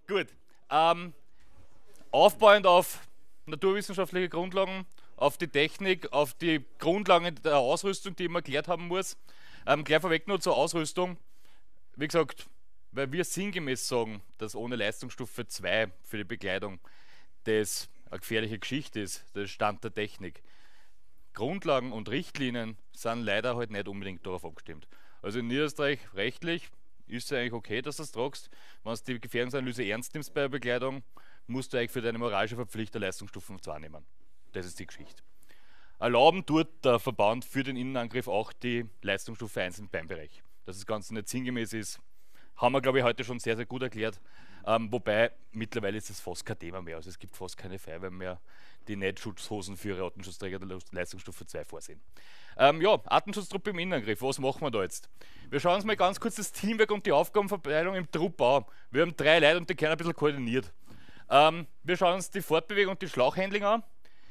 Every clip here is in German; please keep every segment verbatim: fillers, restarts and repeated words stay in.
Gut. Ähm, aufbauend auf naturwissenschaftliche Grundlagen, auf die Technik, auf die Grundlagen der Ausrüstung, die man geklärt haben muss. Ähm, gleich vorweg nur zur Ausrüstung. Wie gesagt, weil wir sinngemäß sagen, dass ohne Leistungsstufe zwei für die Bekleidung das eine gefährliche Geschichte ist, das Stand der Technik. Grundlagen und Richtlinien sind leider halt nicht unbedingt darauf abgestimmt. Also in Niederösterreich rechtlich ist es eigentlich okay, dass du es tragst. Wenn du die Gefährdungsanalyse ernst nimmst bei der Bekleidung, musst du eigentlich für deine moralische Verpflichtung Leistungsstufen zwei nehmen. Das ist die Geschichte. Erlauben tut der Verband für den Innenangriff auch die Leistungsstufe eins im Beinbereich. Dass das Ganze nicht sinngemäß ist, haben wir, glaube ich, heute schon sehr, sehr gut erklärt. Ähm, wobei mittlerweile ist es fast kein Thema mehr. Also es gibt fast keine Feuerwehr mehr, die nicht Schutzhosen für ihre Artenschutzträger der Leistungsstufe zwei vorsehen. Ähm, ja, Artenschutztruppe im Innenangriff, was machen wir da jetzt? Wir schauen uns mal ganz kurz das Teamwork und die Aufgabenverteilung im Trupp an. Wir haben drei Leute und die können ein bisschen koordiniert. Ähm, wir schauen uns die Fortbewegung und die Schlauchhandling an.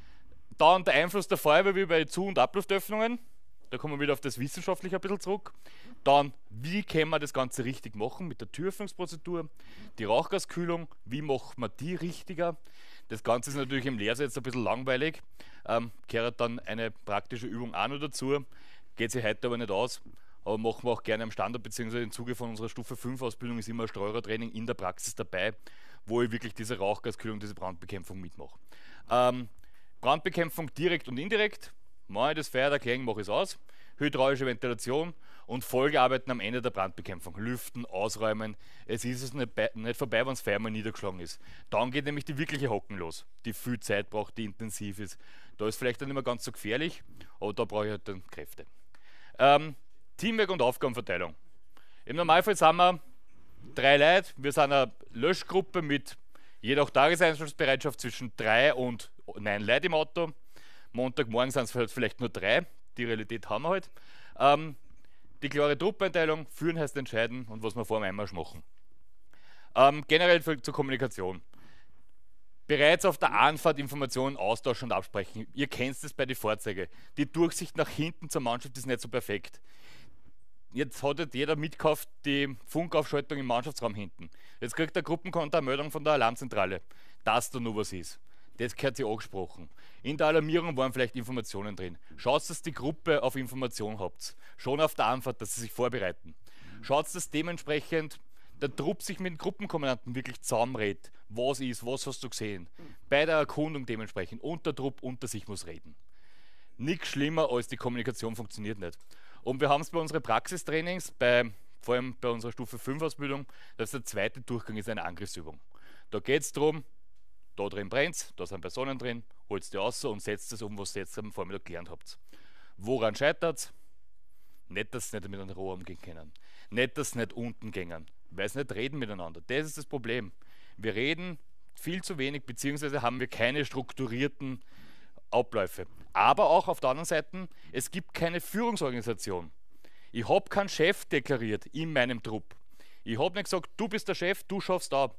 Dann der Einfluss der Feuerwehr wie bei Zu- und Abluftöffnungen. Da kommen wir wieder auf das Wissenschaftliche ein bisschen zurück. Dann, wie können wir das Ganze richtig machen mit der Türöffnungsprozedur, die Rauchgaskühlung, wie macht man die richtiger? Das Ganze ist natürlich im Lehrset jetzt ein bisschen langweilig. Ähm, gehört dann eine praktische Übung auch noch dazu. Geht sich heute aber nicht aus, aber machen wir auch gerne am Standard, beziehungsweise im Zuge von unserer Stufe fünf Ausbildung ist immer ein Streuertraining in der Praxis dabei, wo ich wirklich diese Rauchgaskühlung, diese Brandbekämpfung mitmache. Ähm, Brandbekämpfung direkt und indirekt. Mache ich das Feuer erklären, mache ich es aus. Hydraulische Ventilation und Folgearbeiten am Ende der Brandbekämpfung. Lüften, ausräumen. Es ist es nicht, bei, nicht vorbei, wenn das Feuer mal niedergeschlagen ist. Dann geht nämlich die wirkliche Hocken los, die viel Zeit braucht, die intensiv ist. Da ist vielleicht dann nicht mehr ganz so gefährlich, aber da brauche ich halt dann Kräfte. Ähm, Teamwork und Aufgabenverteilung. Im Normalfall sind wir drei Leute. Wir sind eine Löschgruppe mit je nach Tageseinsatzbereitschaft zwischen drei und neun Leute im Auto. Montagmorgen sind es halt vielleicht nur drei. Die Realität haben wir halt. Ähm, die klare Truppeinteilung, führen heißt entscheiden und was wir vor dem Einmarsch machen. Ähm, generell für, zur Kommunikation. Bereits auf der Anfahrt Informationen austauschen und absprechen. Ihr kennt es bei den Fahrzeugen. Die Durchsicht nach hinten zur Mannschaft ist nicht so perfekt. Jetzt hat jetzt jeder mitgekauft die Funkaufschaltung im Mannschaftsraum hinten. Jetzt kriegt der Gruppenkonter eine Meldung von der Alarmzentrale, dass da nur was ist. Das gehört sich angesprochen. In der Alarmierung waren vielleicht Informationen drin. Schaut, dass die Gruppe auf Information habt. Schon auf der Anfahrt, dass sie sich vorbereiten. Schaut, dass dementsprechend der Trupp sich mit den Gruppenkommandanten wirklich zusammenredet. Was ist, was hast du gesehen? Bei der Erkundung dementsprechend. Und der Trupp unter sich muss reden. Nichts schlimmer als die Kommunikation funktioniert nicht. Und wir haben es bei unseren Praxistrainings, bei, vor allem bei unserer Stufe fünf Ausbildung, dass der zweite Durchgang ist eine Angriffsübung. Da geht es darum, da drin brennt, da sind Personen drin, holt die raus und setzt es um, was ihr jetzt am Vormittag gelernt habt. Woran scheitert es? Nicht, dass sie nicht mit einem Rohr umgehen können. Nicht, dass sie nicht unten gehen, weil sie nicht reden miteinander. Das ist das Problem. Wir reden viel zu wenig, beziehungsweise haben wir keine strukturierten Abläufe. Aber auch auf der anderen Seite, es gibt keine Führungsorganisation. Ich habe keinen Chef deklariert in meinem Trupp. Ich habe nicht gesagt, du bist der Chef, du schaffst ab.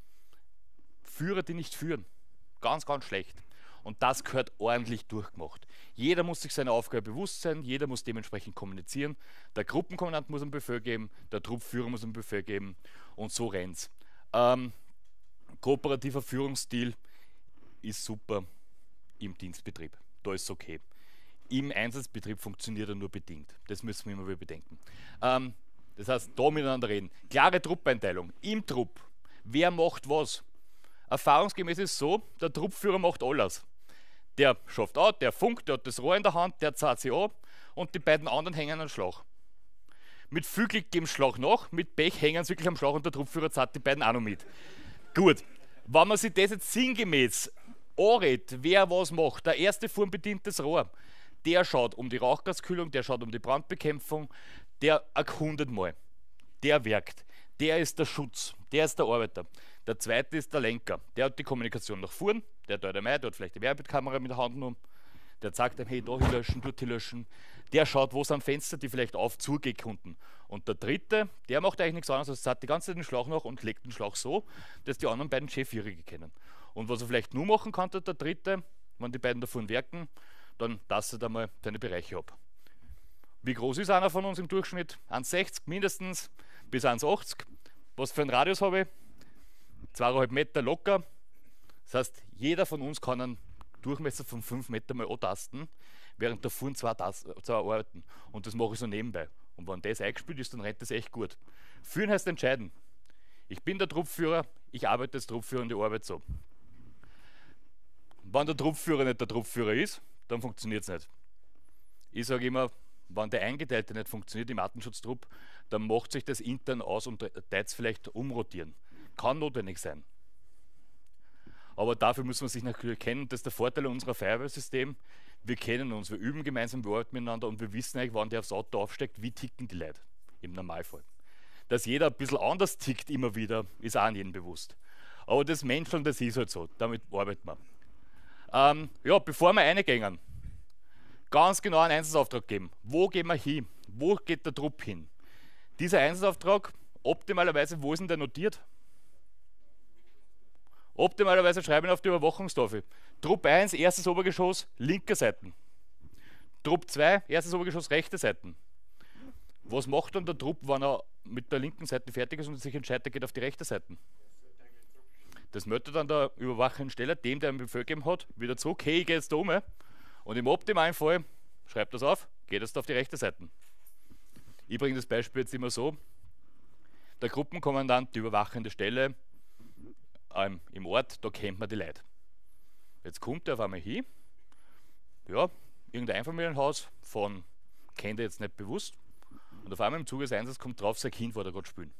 Führer, die nicht führen. Ganz, ganz schlecht. Und das gehört ordentlich durchgemacht. Jeder muss sich seiner Aufgabe bewusst sein, jeder muss dementsprechend kommunizieren. Der Gruppenkommandant muss einen Befehl geben, der Truppführer muss einen Befehl geben und so rennt's. Ähm, kooperativer Führungsstil ist super im Dienstbetrieb. Da ist es okay. Im Einsatzbetrieb funktioniert er nur bedingt. Das müssen wir immer wieder bedenken. Ähm, das heißt, da miteinander reden. Klare Truppeinteilung im Trupp. Wer macht was? Erfahrungsgemäß ist es so, der Truppführer macht alles. Der schafft aus, der funkt, der hat das Rohr in der Hand, der zahlt sich ab und die beiden anderen hängen am Schlauch. Mit viel Glück geben sie Schlauch nach, mit Pech hängen sie wirklich am Schlauch und der Truppführer zahlt die beiden auch noch mit. Gut, wenn man sich das jetzt sinngemäß anredet, wer was macht, der erste Form bedient das Rohr, der schaut um die Rauchgaskühlung, der schaut um die Brandbekämpfung, der erkundet mal, der werkt, der ist der Schutz, der ist der Arbeiter. Der zweite ist der Lenker, der hat die Kommunikation nach vorn, der tut einmal, der hat vielleicht die Wärmekamera mit der Hand um, der sagt ihm, hey, da hier löschen, dort hier löschen, der schaut, wo sind Fenster, die vielleicht auf zugehen konnten. Und der dritte, der macht eigentlich nichts anderes, als zahlt die ganze Zeit den Schlauch nach und legt den Schlauch so, dass die anderen beiden Chefjährige kennen. Und was er vielleicht nur machen kann, der dritte, wenn die beiden davon werken, dann tastet er mal seine Bereiche ab. Wie groß ist einer von uns im Durchschnitt? eins Komma sechzig mindestens bis eins Komma achtzig. Was für einen Radius habe ich? zweieinhalb Meter locker. Das heißt, jeder von uns kann einen Durchmesser von fünf Meter mal antasten, während davor zwei, zwei arbeiten. Und das mache ich so nebenbei. Und wenn das eingespielt ist, dann rennt das echt gut. Führen heißt entscheiden. Ich bin der Truppführer, ich arbeite als Truppführer und ich arbeite so. Wenn der Truppführer nicht der Truppführer ist, dann funktioniert es nicht. Ich sage immer, wenn der Eingeteilte nicht funktioniert im Artenschutztrupp, dann macht sich das intern aus und teilt es vielleicht umrotieren. Kann notwendig sein. Aber dafür muss man sich natürlich kennen. Das ist der Vorteil unserer Feuerwehrsystem. Wir kennen uns, wir üben gemeinsam, wir arbeiten miteinander und wir wissen eigentlich, wann der aufs Auto aufsteigt, wie ticken die Leute im Normalfall. Dass jeder ein bisschen anders tickt immer wieder, ist auch an jedem bewusst. Aber das Menscheln, das ist halt so, damit arbeiten wir. Ähm, ja, bevor wir reingehen, ganz genau einen Einsatzauftrag geben. Wo gehen wir hin? Wo geht der Trupp hin? Dieser Einsatzauftrag, optimalerweise, wo ist denn der notiert? Optimalerweise schreiben wir auf die Überwachungstafel. Trupp eins, erstes Obergeschoss, linke Seite. Trupp zwei, erstes Obergeschoss, rechte Seite. Was macht dann der Trupp, wenn er mit der linken Seite fertig ist und sich entscheidet, er geht auf die rechte Seite? Das meldet dann der überwachende Steller, dem, der einen Befehl gegeben hat, wieder zurück, hey, ich gehe jetzt da um. Und im optimalen Fall, schreibt das auf, geht jetzt auf die rechte Seite. Ich bringe das Beispiel jetzt immer so, der Gruppenkommandant, die überwachende Stelle ähm, im Ort, da kennt man die Leute. Jetzt kommt er auf einmal hin, ja, irgendein Einfamilienhaus von, kennt er jetzt nicht bewusst, und auf einmal im Zuge des Einsatzes kommt drauf, sein Kind war da gerade spielen.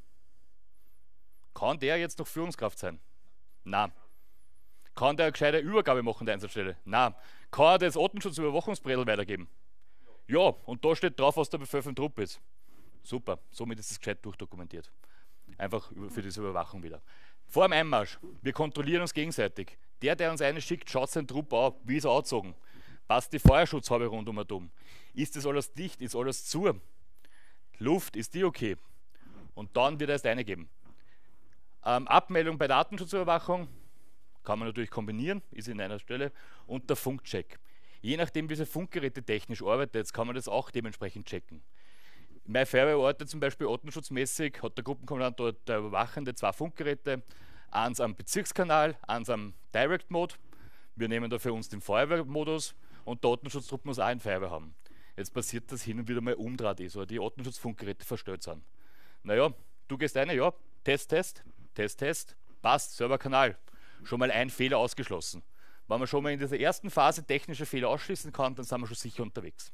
Kann der jetzt noch Führungskraft sein? Nein. Kann der eine gescheite Übergabe machen der Einsatzstelle? Nein. Kann er das Artenschutzüberwachungsbredel weitergeben? Ja, und da steht drauf, was der Befehl vom Trupp ist. Super, somit ist es gescheit durchdokumentiert. Einfach für diese Überwachung wieder. Vor dem Einmarsch, wir kontrollieren uns gegenseitig. Der, der uns eine schickt, schaut seinen Trupp an, wie ist er angezogen? Passt die Feuerschutzhaube rund um und um? Ist das alles dicht? Ist alles zu? Luft, ist die okay? Und dann wird er erst eingeben. Ähm, Abmeldung bei der Artenschutzüberwachung kann man natürlich kombinieren, ist in einer Stelle, und der Funkcheck. Je nachdem, wie diese Funkgeräte technisch arbeitet, kann man das auch dementsprechend checken. Meine Feuerwehrorte zum Beispiel artenschutzmäßig hat der Gruppenkommandant oder der Überwachende zwei Funkgeräte, eins am Bezirkskanal, eins am Direct Mode. Wir nehmen da für uns den Feuerwehrmodus und der Artenschutztrupp muss auch eine Feuerwehr haben. Jetzt passiert, dass hin und wieder mal umdraht ist oder die Artenschutzfunkgeräte verstellt sind. Naja, du gehst eine, ja, Test, Test, Test, Test, passt, Serverkanal. Schon mal ein Fehler ausgeschlossen. Wenn man schon mal in dieser ersten Phase technische Fehler ausschließen kann, dann sind wir schon sicher unterwegs.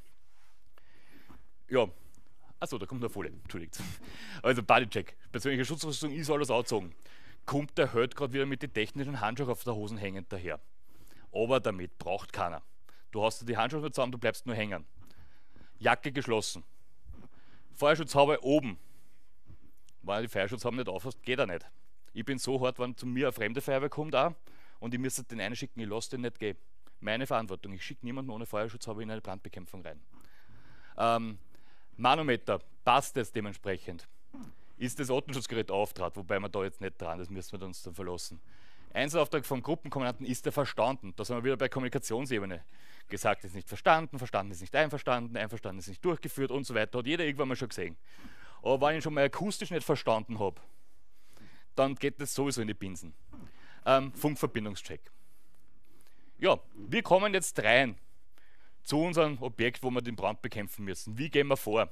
Ja, achso, da kommt eine Folie, entschuldigt. Also Bodycheck, persönliche Schutzrüstung ist alles angezogen. Kommt der Held gerade wieder mit den technischen Handschuhen auf der Hosen hängend daher. Aber damit braucht keiner. Du hast die Handschuhe nicht zusammen, du bleibst nur hängen. Jacke geschlossen. Feuerschutzhaube oben. Wenn du die Feuerschutzhaube nicht aufhast, geht er nicht. Ich bin so hart, wenn zu mir eine fremde Feuerwehr kommt auch, und ich müsste den einen schicken, ich lasse den nicht gehen. Meine Verantwortung, ich schicke niemanden ohne Feuerschutzhaube in eine Brandbekämpfung rein. Ähm, Manometer, passt das dementsprechend? Ist das Artenschutzgerät auftrat, wobei wir da jetzt nicht dran, das müssen wir uns dann verlassen. Einsatzaufträge vom Gruppenkommandanten, ist er verstanden? Da sind wir wieder bei Kommunikationsebene. Gesagt ist nicht verstanden, verstanden ist nicht einverstanden, einverstanden ist nicht durchgeführt und so weiter. Hat jeder irgendwann mal schon gesehen. Aber wenn ich schon mal akustisch nicht verstanden habe, dann geht das sowieso in die Binsen. Ähm, Funkverbindungscheck. Ja, wir kommen jetzt rein zu unserem Objekt, wo wir den Brand bekämpfen müssen. Wie gehen wir vor?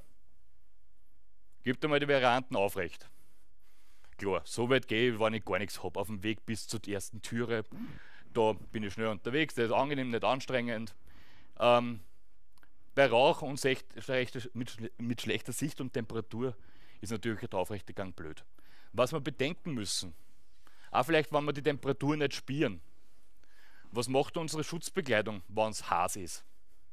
Gebt einmal die Varianten aufrecht. Klar, so weit gehe ich, wenn ich gar nichts habe. Auf dem Weg bis zur ersten Türe, da bin ich schnell unterwegs, der ist angenehm, nicht anstrengend. Ähm, bei Rauch und mit, mit schlechter Sicht und Temperatur ist natürlich der aufrechte Gang blöd. Was wir bedenken müssen, auch vielleicht, wenn wir die Temperatur nicht spüren, was macht unsere Schutzbekleidung, wenn es heiß ist?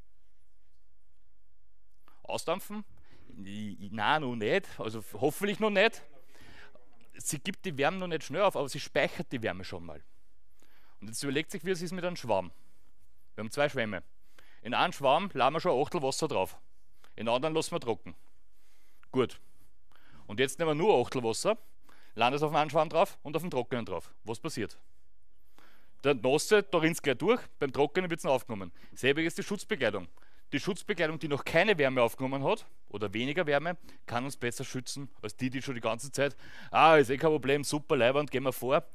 Ausdampfen? Nein, noch nicht, also hoffentlich noch nicht. Sie gibt die Wärme noch nicht schnell auf, aber sie speichert die Wärme schon mal. Und jetzt überlegt sich, wie es ist mit einem Schwamm. Wir haben zwei Schwämme. In einem Schwamm laden wir schon ein Achtel Wasser drauf, in den anderen lassen wir trocken. Gut. Und jetzt nehmen wir nur ein Achtel Wasser, laden es auf einen Schwamm drauf und auf den Trockenen drauf. Was passiert? Der Nasse, da rinnt es gleich durch, beim Trockenen wird es noch aufgenommen. Selbe ist die Schutzbekleidung. Die Schutzbekleidung, die noch keine Wärme aufgenommen hat, oder weniger Wärme, kann uns besser schützen, als die, die schon die ganze Zeit, ah, ist eh kein Problem, super, leibernd, gehen wir vor.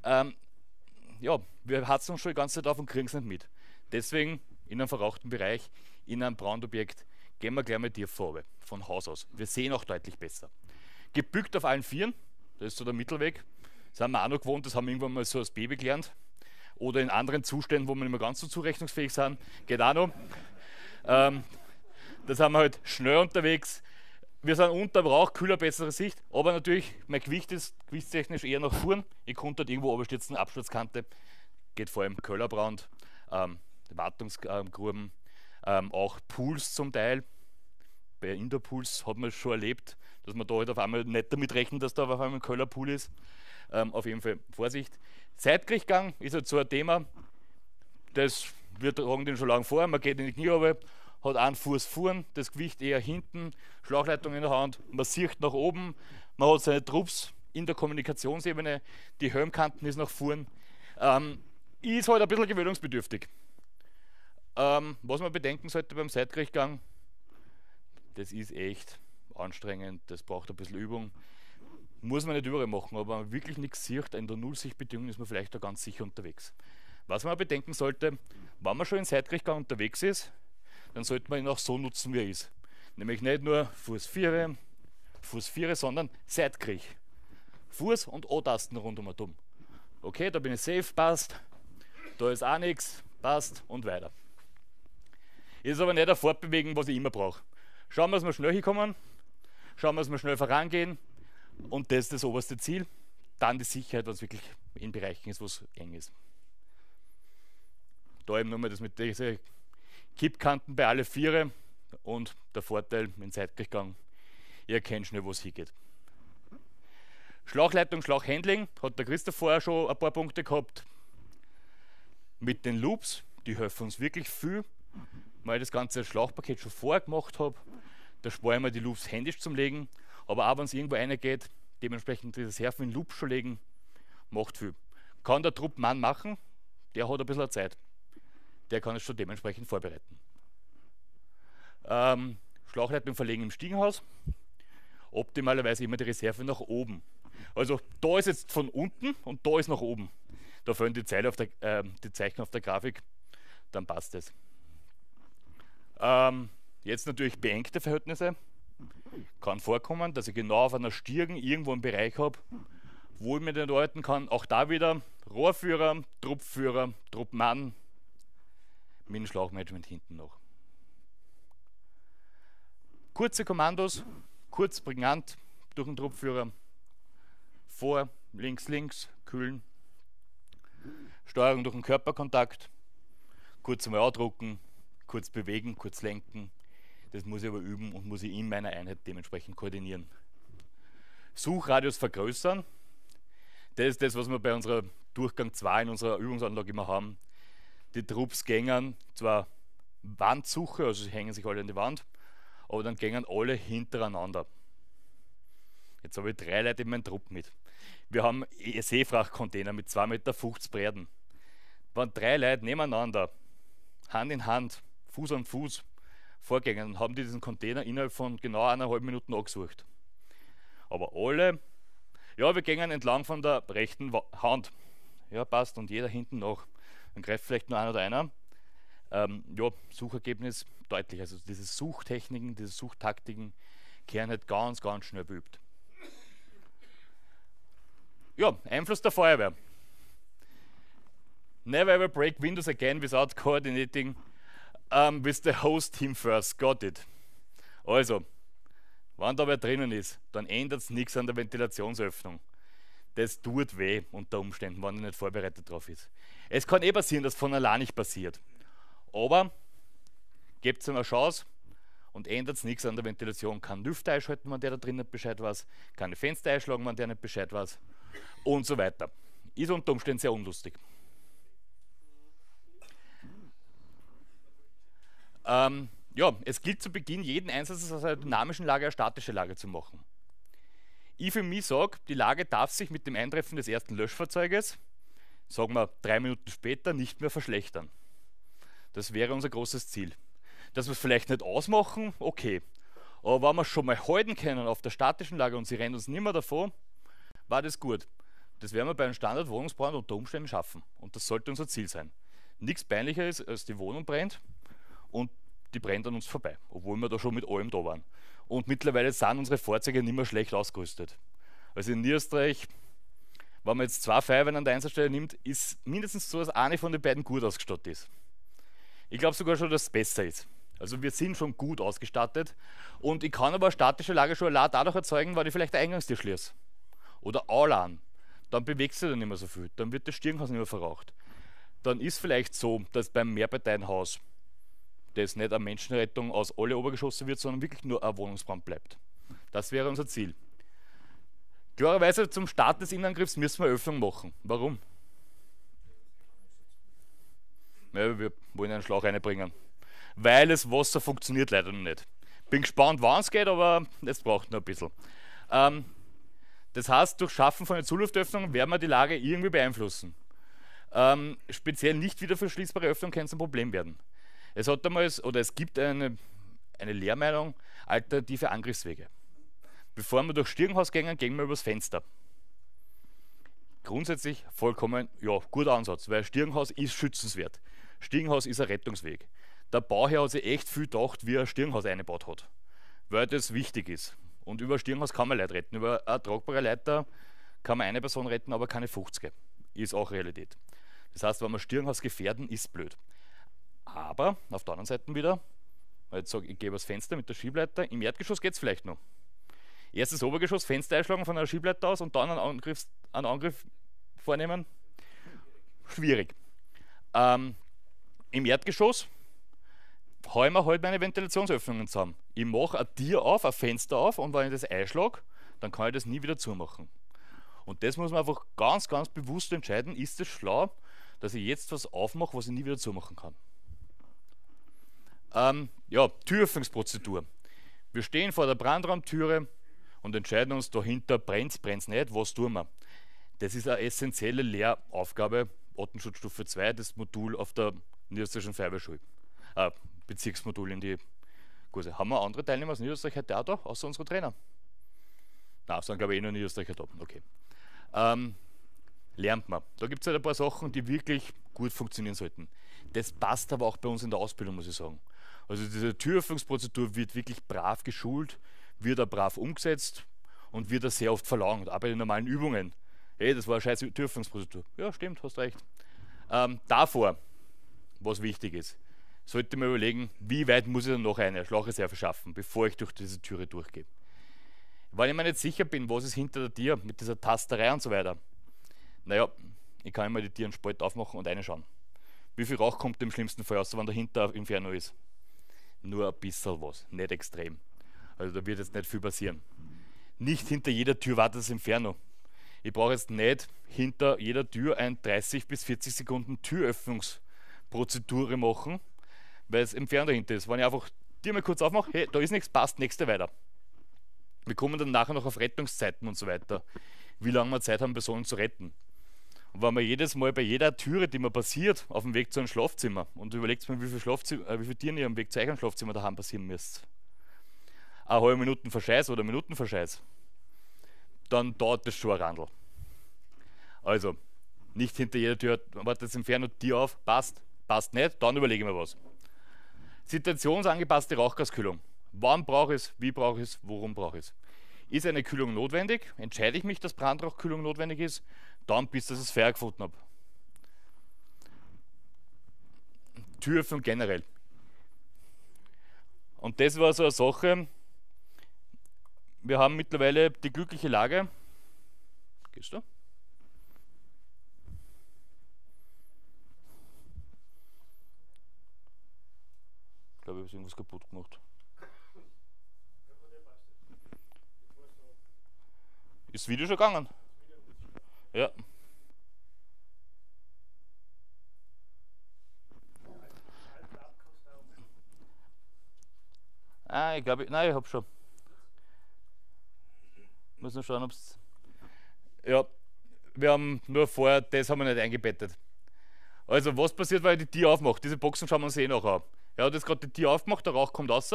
Ähm, ja, wir hatzen uns schon die ganze Zeit auf und kriegen es nicht mit. Deswegen in einem verrauchten Bereich, in einem Brandobjekt, gehen wir gleich mal Tieffarbe von Haus aus. Wir sehen auch deutlich besser. Gebückt auf allen Vieren, das ist so der Mittelweg. Das haben wir auch noch gewohnt, das haben wir irgendwann mal so als Baby gelernt. Oder in anderen Zuständen, wo wir nicht mehr ganz so zurechnungsfähig sind, geht auch noch. Ähm, da sind wir halt schnell unterwegs. Wir sind unter Rauch, kühler, bessere Sicht, aber natürlich, mein Gewicht ist gewichtstechnisch eher nach vorn. Ich konnte halt irgendwo runterstürzen, Absturzkante, geht vor allem Kellerbrand, ähm, Wartungsgruben, ähm, auch Pools zum Teil. Bei Indoor-Pools hat man schon erlebt, dass man da halt auf einmal nicht damit rechnet, dass da auf einmal ein Kellerpool ist. Ähm, auf jeden Fall Vorsicht. Seitgerichtgang ist halt so ein Thema, das wir tragen den schon lange vor, man geht in die Knie runter, hat einen Fuß vorn, das Gewicht eher hinten, Schlauchleitung in der Hand, man sieht nach oben, man hat seine Trupps in der Kommunikationsebene, die Helmkanten ist nach vorn. Ähm, ist halt ein bisschen gewöhnungsbedürftig. Ähm, was man bedenken sollte beim Seitgerichtgang, das ist echt anstrengend, das braucht ein bisschen Übung. Muss man nicht überall machen, aber wenn man wirklich nichts sieht, in der Nullsichtbedingung ist man vielleicht da ganz sicher unterwegs. Was man bedenken sollte, wenn man schon in Seitgerichtgang unterwegs ist, dann sollte man ihn auch so nutzen, wie er ist. Nämlich nicht nur Fuß vier, Fuß vier, sondern Seitgericht. Fuß und O-Tasten rundum und um. Okay, da bin ich safe, passt. Da ist auch nichts, passt und weiter. Ist aber nicht ein Fortbewegen, was ich immer brauche. Schauen wir, dass wir schnell hinkommen, schauen wir, dass wir schnell vorangehen und das ist das oberste Ziel. Dann die Sicherheit, was wirklich in Bereichen ist, wo es eng ist. Da eben nochmal das mit diesen Kippkanten bei alle Viere und der Vorteil im Seitgerichtgang, ihr erkennt schnell, wo es hingeht. Schlauchleitung, Schlauchhandling, hat der Christoph vorher schon ein paar Punkte gehabt. Mit den Loops, die helfen uns wirklich viel, weil ich das ganze Schlauchpaket schon vorher gemacht habe. Da spare ich mir die Loops händisch zum Legen, aber auch wenn es irgendwo reingeht, dementsprechend das Herfen in Loops schon legen, macht viel. Kann der Truppmann machen, der hat ein bisschen Zeit. Der kann es schon dementsprechend vorbereiten. Ähm, Schlauchleitung verlegen im Stiegenhaus. Optimalerweise immer die Reserve nach oben. Also da ist jetzt von unten und da ist nach oben. Da fehlen die, Zeile auf der, äh, die Zeichen auf der Grafik, dann passt es. Ähm, jetzt natürlich beengte Verhältnisse. Kann vorkommen, dass ich genau auf einer Stirn irgendwo einen Bereich habe, wo ich mir den Leuten kann. Auch da wieder Rohrführer, Truppführer, Truppmann mit dem Schlauchmanagement hinten noch. Kurze Kommandos, kurz prägnant durch den Truppführer. Vor, links, links, kühlen. Steuerung durch den Körperkontakt. Kurz mal andrucken, kurz bewegen, kurz lenken. Das muss ich aber üben und muss ich in meiner Einheit dementsprechend koordinieren. Suchradius vergrößern. Das ist das, was wir bei unserer Durchgang zwei in unserer Übungsanlage immer haben. Die Trupps gängen zwar Wandsuche, also sie hängen sich alle an die Wand, aber dann gängen alle hintereinander. Jetzt habe ich drei Leute in meinem Trupp mit. Wir haben Seefrachtcontainer mit zwei Meter fünfzig Breiten. Wenn drei Leute nebeneinander, Hand in Hand, Fuß an Fuß vorgängen, dann haben die diesen Container innerhalb von genau eineinhalb Minuten angesucht. Aber alle, ja, wir gängen entlang von der rechten Hand. Ja, passt, und jeder hinten nach. Dann greift vielleicht nur einer oder einer. Ähm, ja, Suchergebnis deutlich. Also diese Suchtechniken, diese Suchtaktiken kehren halt ganz, ganz schnell beübt. Ja, Einfluss der Feuerwehr. Never ever break windows again without coordinating um, with the host team first. Got it. Also, wenn da wer drinnen ist, dann ändert es nichts an der Ventilationsöffnung. Das tut weh unter Umständen, wenn er nicht vorbereitet drauf ist. Es kann eh passieren, dass von allein nicht passiert. Aber gebt es eine Chance und ändert es nichts an der Ventilation. Kann Lüfter einschalten, wenn der da drin nicht Bescheid weiß, keine Fenster einschlagen, wenn der nicht Bescheid weiß und so weiter. Ist unter Umständen sehr unlustig. Ähm, ja, es gilt zu Beginn, jeden Einsatz aus einer dynamischen Lage eine statische Lage zu machen. Ich für mich sage, die Lage darf sich mit dem Eintreffen des ersten Löschfahrzeuges, sagen wir drei Minuten später, nicht mehr verschlechtern. Das wäre unser großes Ziel. Dass wir es vielleicht nicht ausmachen, okay. Aber wenn wir es schon mal halten können auf der statischen Lage und sie rennen uns nicht mehr davon, war das gut. Das werden wir bei einem Standardwohnungsbrand unter Umständen schaffen. Und das sollte unser Ziel sein. Nichts peinlicher ist, als die Wohnung brennt und die brennt an uns vorbei, obwohl wir da schon mit allem da waren. Und mittlerweile sind unsere Fahrzeuge nicht mehr schlecht ausgerüstet. Also in Niederösterreich, wenn man jetzt zwei Feuerwehren an der Einsatzstelle nimmt, ist mindestens so, dass eine von den beiden gut ausgestattet ist. Ich glaube sogar schon, dass es besser ist. Also wir sind schon gut ausgestattet und ich kann aber eine statische Lage schon allein dadurch erzeugen, weil ich vielleicht eine Eingangstür schließe. Oder anladen. Dann bewegt sich dann nicht mehr so viel. Dann wird das Stirnhaus nicht mehr verraucht. Dann ist vielleicht so, dass beim Mehrparteienhaus das nicht eine Menschenrettung aus alle Obergeschosse wird, sondern wirklich nur ein Wohnungsbrand bleibt. Das wäre unser Ziel. Klarerweise zum Start des Innenangriffs müssen wir Öffnung machen. Warum? Ja, wir wollen einen Schlauch reinbringen. Weil das Wasser funktioniert leider noch nicht. Bin gespannt, wann es geht, aber es braucht noch ein bisschen. Ähm, das heißt, durch Schaffen von einer Zuluftöffnung werden wir die Lage irgendwie beeinflussen. Ähm, speziell nicht wieder verschließbare Öffnung kann es ein Problem werden. Es hat damals, oder es gibt eine, eine Lehrmeinung, alternative Angriffswege. Bevor wir durch Stirnhaus gehen, gehen wir übers Fenster. Grundsätzlich vollkommen, ja, guter Ansatz, weil Stirnhaus ist schützenswert. Stirnhaus ist ein Rettungsweg. Der Bauherr hat sich echt viel gedacht, wie er ein Stirnhaus eingebaut hat, weil das wichtig ist. Und über ein Stirnhaus kann man Leute retten. Über eine tragbare Leiter kann man eine Person retten, aber keine fünfzig. Ist auch Realität. Das heißt, wenn wir Stirnhaus gefährden, ist blöd. Aber auf der anderen Seite wieder, weil ich sage, ich gehe übers Fenster mit der Schiebleiter, im Erdgeschoss geht es vielleicht noch. Erstes Obergeschoss, Fenster einschlagen von einer Schiebleiter aus und dann einen Angriff, einen Angriff vornehmen, schwierig. Ähm, Im Erdgeschoss haue ich mir halt meine Ventilationsöffnungen zusammen. Ich mache ein Tier auf, ein Fenster auf und wenn ich das einschlage, dann kann ich das nie wieder zumachen. Und das muss man einfach ganz, ganz bewusst entscheiden, ist es schlau, dass ich jetzt was aufmache, was ich nie wieder zumachen kann. Ähm, ja, Türöffnungsprozedur. Wir stehen vor der Brandraumtüre und entscheiden uns dahinter, brennt es, brennt es nicht, was tun wir. Das ist eine essentielle Lehraufgabe, Artenschutzstufe zwei, das Modul auf der Niederösterreichischen Feuerwehrschule. Äh, Bezirksmodul in die Kurse. Haben wir andere Teilnehmer aus Niederösterreich heute auch da, außer unsere Trainer? Nein, sind glaube ich eh nur Niederösterreicher da. Okay. Ähm, lernt man. Da gibt es halt ein paar Sachen, die wirklich gut funktionieren sollten. Das passt aber auch bei uns in der Ausbildung, muss ich sagen. Also diese Türöffnungsprozedur wird wirklich brav geschult, wird auch brav umgesetzt und wird auch sehr oft verlangt, auch bei den normalen Übungen. Hey, das war eine scheiß Türöffnungsprozedur. Ja, stimmt, hast recht. Ähm, davor, was wichtig ist, sollte man überlegen, wie weit muss ich dann noch eine Schlauchreserve schaffen, bevor ich durch diese Türe durchgehe. Weil ich mir nicht sicher bin, was ist hinter der Tür mit dieser Tasterei und so weiter. Naja, ich kann immer die Tür einen Spalt aufmachen und reinschauen. Wie viel Rauch kommt im schlimmsten Fall aus, wenn dahinter ein Inferno ist? Nur ein bisschen was, nicht extrem. Also da wird jetzt nicht viel passieren. Nicht hinter jeder Tür wartet das Inferno. Ich brauche jetzt nicht hinter jeder Tür ein dreißig bis vierzig Sekunden Türöffnungsprozedur machen, weil das Inferno dahinter ist. Wenn ich einfach die mal kurz aufmache, hey, da ist nichts, passt, nächste weiter. Wir kommen dann nachher noch auf Rettungszeiten und so weiter. Wie lange wir Zeit haben, Personen zu retten. Und wenn man jedes Mal bei jeder Türe, die man passiert, auf dem Weg zu einem Schlafzimmer und überlegt mal, wie viele, Schlafzimmer, äh, wie viele Tiere ihr am Weg zu eurem Schlafzimmer daheim passieren müsst. Eine halbe Minuten Verscheiß oder Minuten Verscheiß. Dann dauert das schon ein Randl. Also, nicht hinter jeder Tür, wartet das Inferno, Tür auf, passt, passt nicht, dann überlegen wir was. Situationsangepasste Rauchgaskühlung. Wann brauche ich es, wie brauche ich es, worum brauche ich es? Ist eine Kühlung notwendig? Entscheide ich mich, dass Brandrauchkühlung notwendig ist? Dann bis ich das Feuer gefunden habe. Türöffnung generell. Und das war so eine Sache. Wir haben mittlerweile die glückliche Lage. Gehst du? Ich glaube, ich habe irgendwas kaputt gemacht. Ist das Video schon gegangen? Ja. Ah, ich glaube, nein, ich habe schon. Muss noch schauen, ob es. Ja, wir haben nur vorher, das haben wir nicht eingebettet. Also, was passiert, weil ich die Tür aufmache? Diese Boxen schauen wir uns eh noch an. Er hat jetzt gerade die Tür aufgemacht, der Rauch kommt raus.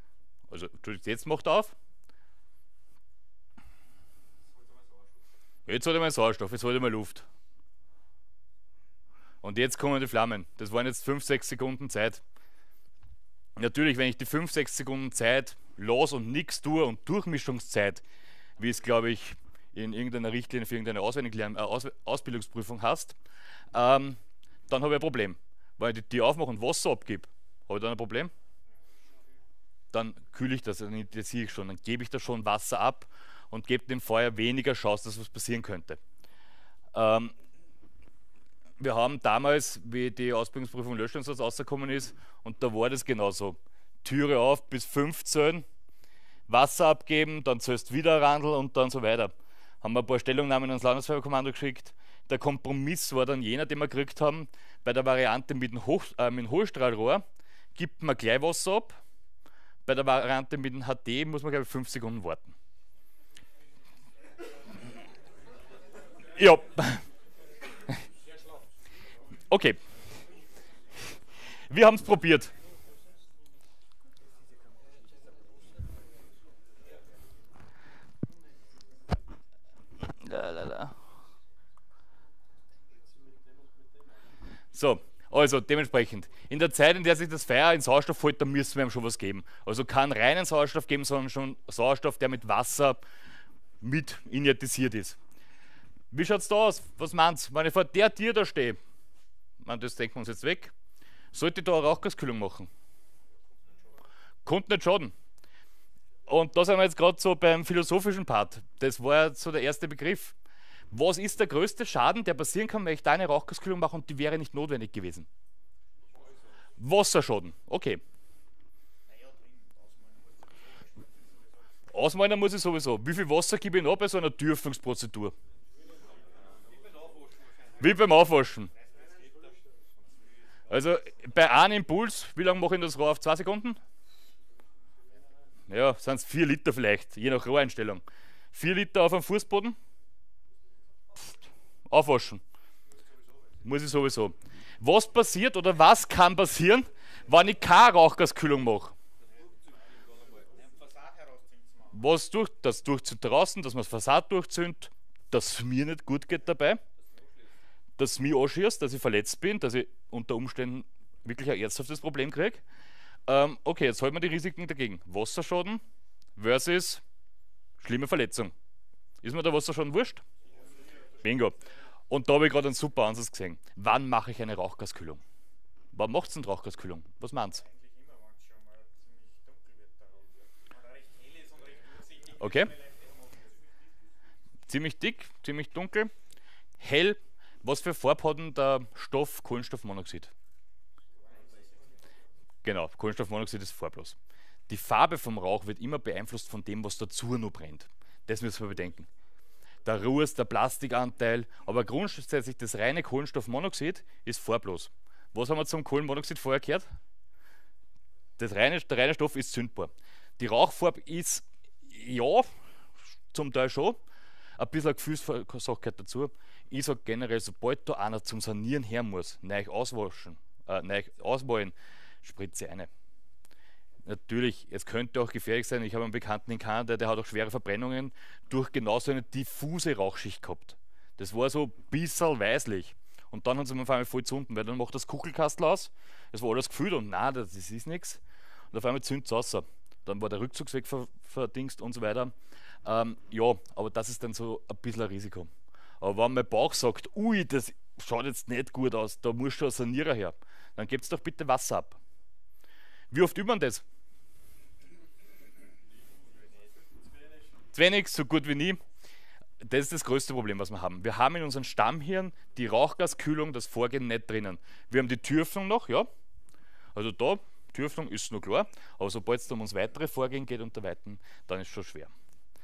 Also, jetzt macht er auf. Jetzt hat er mal Sauerstoff, jetzt hat er mal Luft. Und jetzt kommen die Flammen. Das waren jetzt fünf sechs Sekunden Zeit. Natürlich, wenn ich die fünf sechs Sekunden Zeit los und nichts tue und Durchmischungszeit, wie es glaube ich in irgendeiner Richtlinie für irgendeine Auswendiglern- äh, Aus Ausbildungsprüfung hast, ähm, dann habe ich ein Problem. Weil ich die aufmache und Wasser abgebe, habe ich dann ein Problem? Dann kühle ich das, dann interessiere ich schon, dann gebe ich da schon Wasser ab und gebe dem Feuer weniger Chance, dass was passieren könnte. Ähm, wir haben damals, wie die Ausbildungsprüfung Löscheinsatz rausgekommen ist, und da war das genauso. Türe auf bis fünfzehn, Wasser abgeben, dann zählst wieder ein Randl und dann so weiter. Haben wir ein paar Stellungnahmen ans Landesfeuerwehrkommando geschickt. Der Kompromiss war dann jener, den wir gekriegt haben, bei der Variante mit dem, Hoch, äh, mit dem Hohlstrahlrohr gibt man gleich Wasser ab. Bei der Variante mit dem H D muss man, glaube ich, fünf Sekunden warten. Ja. Okay. Wir haben es probiert. So, also dementsprechend, in der Zeit, in der sich das Feuer in Sauerstoff holt, da müssen wir ihm schon was geben. Also keinen reinen Sauerstoff geben, sondern schon Sauerstoff, der mit Wasser mit injiziert ist. Wie schaut es da aus? Was meinst du? Wenn ich vor der Tür da stehe, das denken wir uns jetzt weg, sollte ich da eine Rauchgaskühlung machen? Konnte nicht schaden. Und da sind wir jetzt gerade so beim philosophischen Part. Das war ja so der erste Begriff. Was ist der größte Schaden, der passieren kann, wenn ich da eine Rauchgaskühlung mache und die wäre nicht notwendig gewesen? Wasserschaden, okay. Ausmalen muss ich sowieso. Wie viel Wasser gebe ich noch bei so einer Türöffnungsprozedur? Wie beim Aufwaschen. Also bei einem Impuls, wie lange mache ich das Rohr auf? Zwei Sekunden? Ja, sind es vier Liter vielleicht, je nach Rohreinstellung. Vier Liter auf dem Fußboden? Aufwaschen. Muss ich sowieso. Was passiert oder was kann passieren, wenn ich keine Rauchgaskühlung mache? Was durch, das durchzieht draußen, dass man das Fassad durchzündet, dass es mir nicht gut geht dabei, dass es mich anschießt, dass ich verletzt bin, dass ich unter Umständen wirklich ein ernsthaftes Problem kriege. Ähm, okay, jetzt halten wir die Risiken dagegen. Wasserschaden versus schlimme Verletzung. Ist mir der Wasserschaden wurscht? Bingo. Und da habe ich gerade einen super Ansatz gesehen. Wann mache ich eine Rauchgaskühlung? Wann macht es eine Rauchgaskühlung? Was meinst du? Okay. Ziemlich dick, ziemlich dunkel, hell. Was für Farbe hat denn der Stoff Kohlenstoffmonoxid? Genau, Kohlenstoffmonoxid ist farblos. Die Farbe vom Rauch wird immer beeinflusst von dem, was dazu noch brennt. Das müssen wir bedenken. Der Ruß, der Plastikanteil, aber grundsätzlich das reine Kohlenstoffmonoxid ist farblos. Was haben wir zum Kohlenmonoxid vorher gehört? Das reine, der reine Stoff ist zündbar. Die Rauchfarbe ist, ja, zum Teil schon, ein bisschen eine Gefühlssache gehört dazu. Ich sage generell, sobald da einer zum Sanieren her muss, neu auswaschen, äh, neu ausmalen, spritze eine. Natürlich, es könnte auch gefährlich sein. Ich habe einen Bekannten in Kanada, der hat auch schwere Verbrennungen durch genau so eine diffuse Rauchschicht gehabt. Das war so ein bisschen weißlich. Und dann haben sie mir auf einmal voll zünden, weil dann macht das Kuchelkastel aus. Es war alles gefüllt und nein, das ist nichts. Und auf einmal zündet es raus. Dann war der Rückzugsweg verdingst und so weiter. Ähm, ja, aber das ist dann so ein bisschen ein Risiko. Aber wenn mein Bauch sagt, ui, das schaut jetzt nicht gut aus, da muss schon ein Sanierer her, dann gebt doch bitte Wasser ab. Wie oft übt man das? Zu wenig, so gut wie nie. Das ist das größte Problem, was wir haben. Wir haben in unserem Stammhirn die Rauchgaskühlung, das Vorgehen nicht drinnen. Wir haben die Türöffnung noch, ja. Also da, Türöffnung ist noch klar, aber sobald es um uns weitere Vorgehen geht und weiten, dann ist es schon schwer.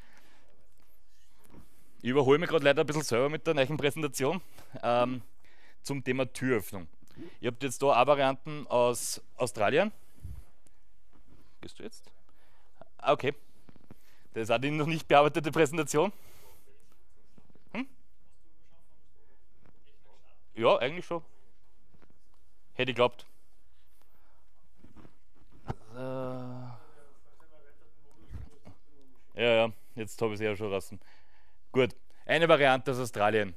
Ich überhole mich gerade leider ein bisschen selber mit der neuen Präsentation ähm, zum Thema Türöffnung. Ihr habt jetzt da auch Varianten aus Australien. Bist du jetzt? Okay. Das ist auch die noch nicht bearbeitete Präsentation. Hm? Ja, eigentlich schon. Hätte ich geglaubt. Äh ja, ja, jetzt habe ich es ja schon raus. Gut. Eine Variante aus Australien.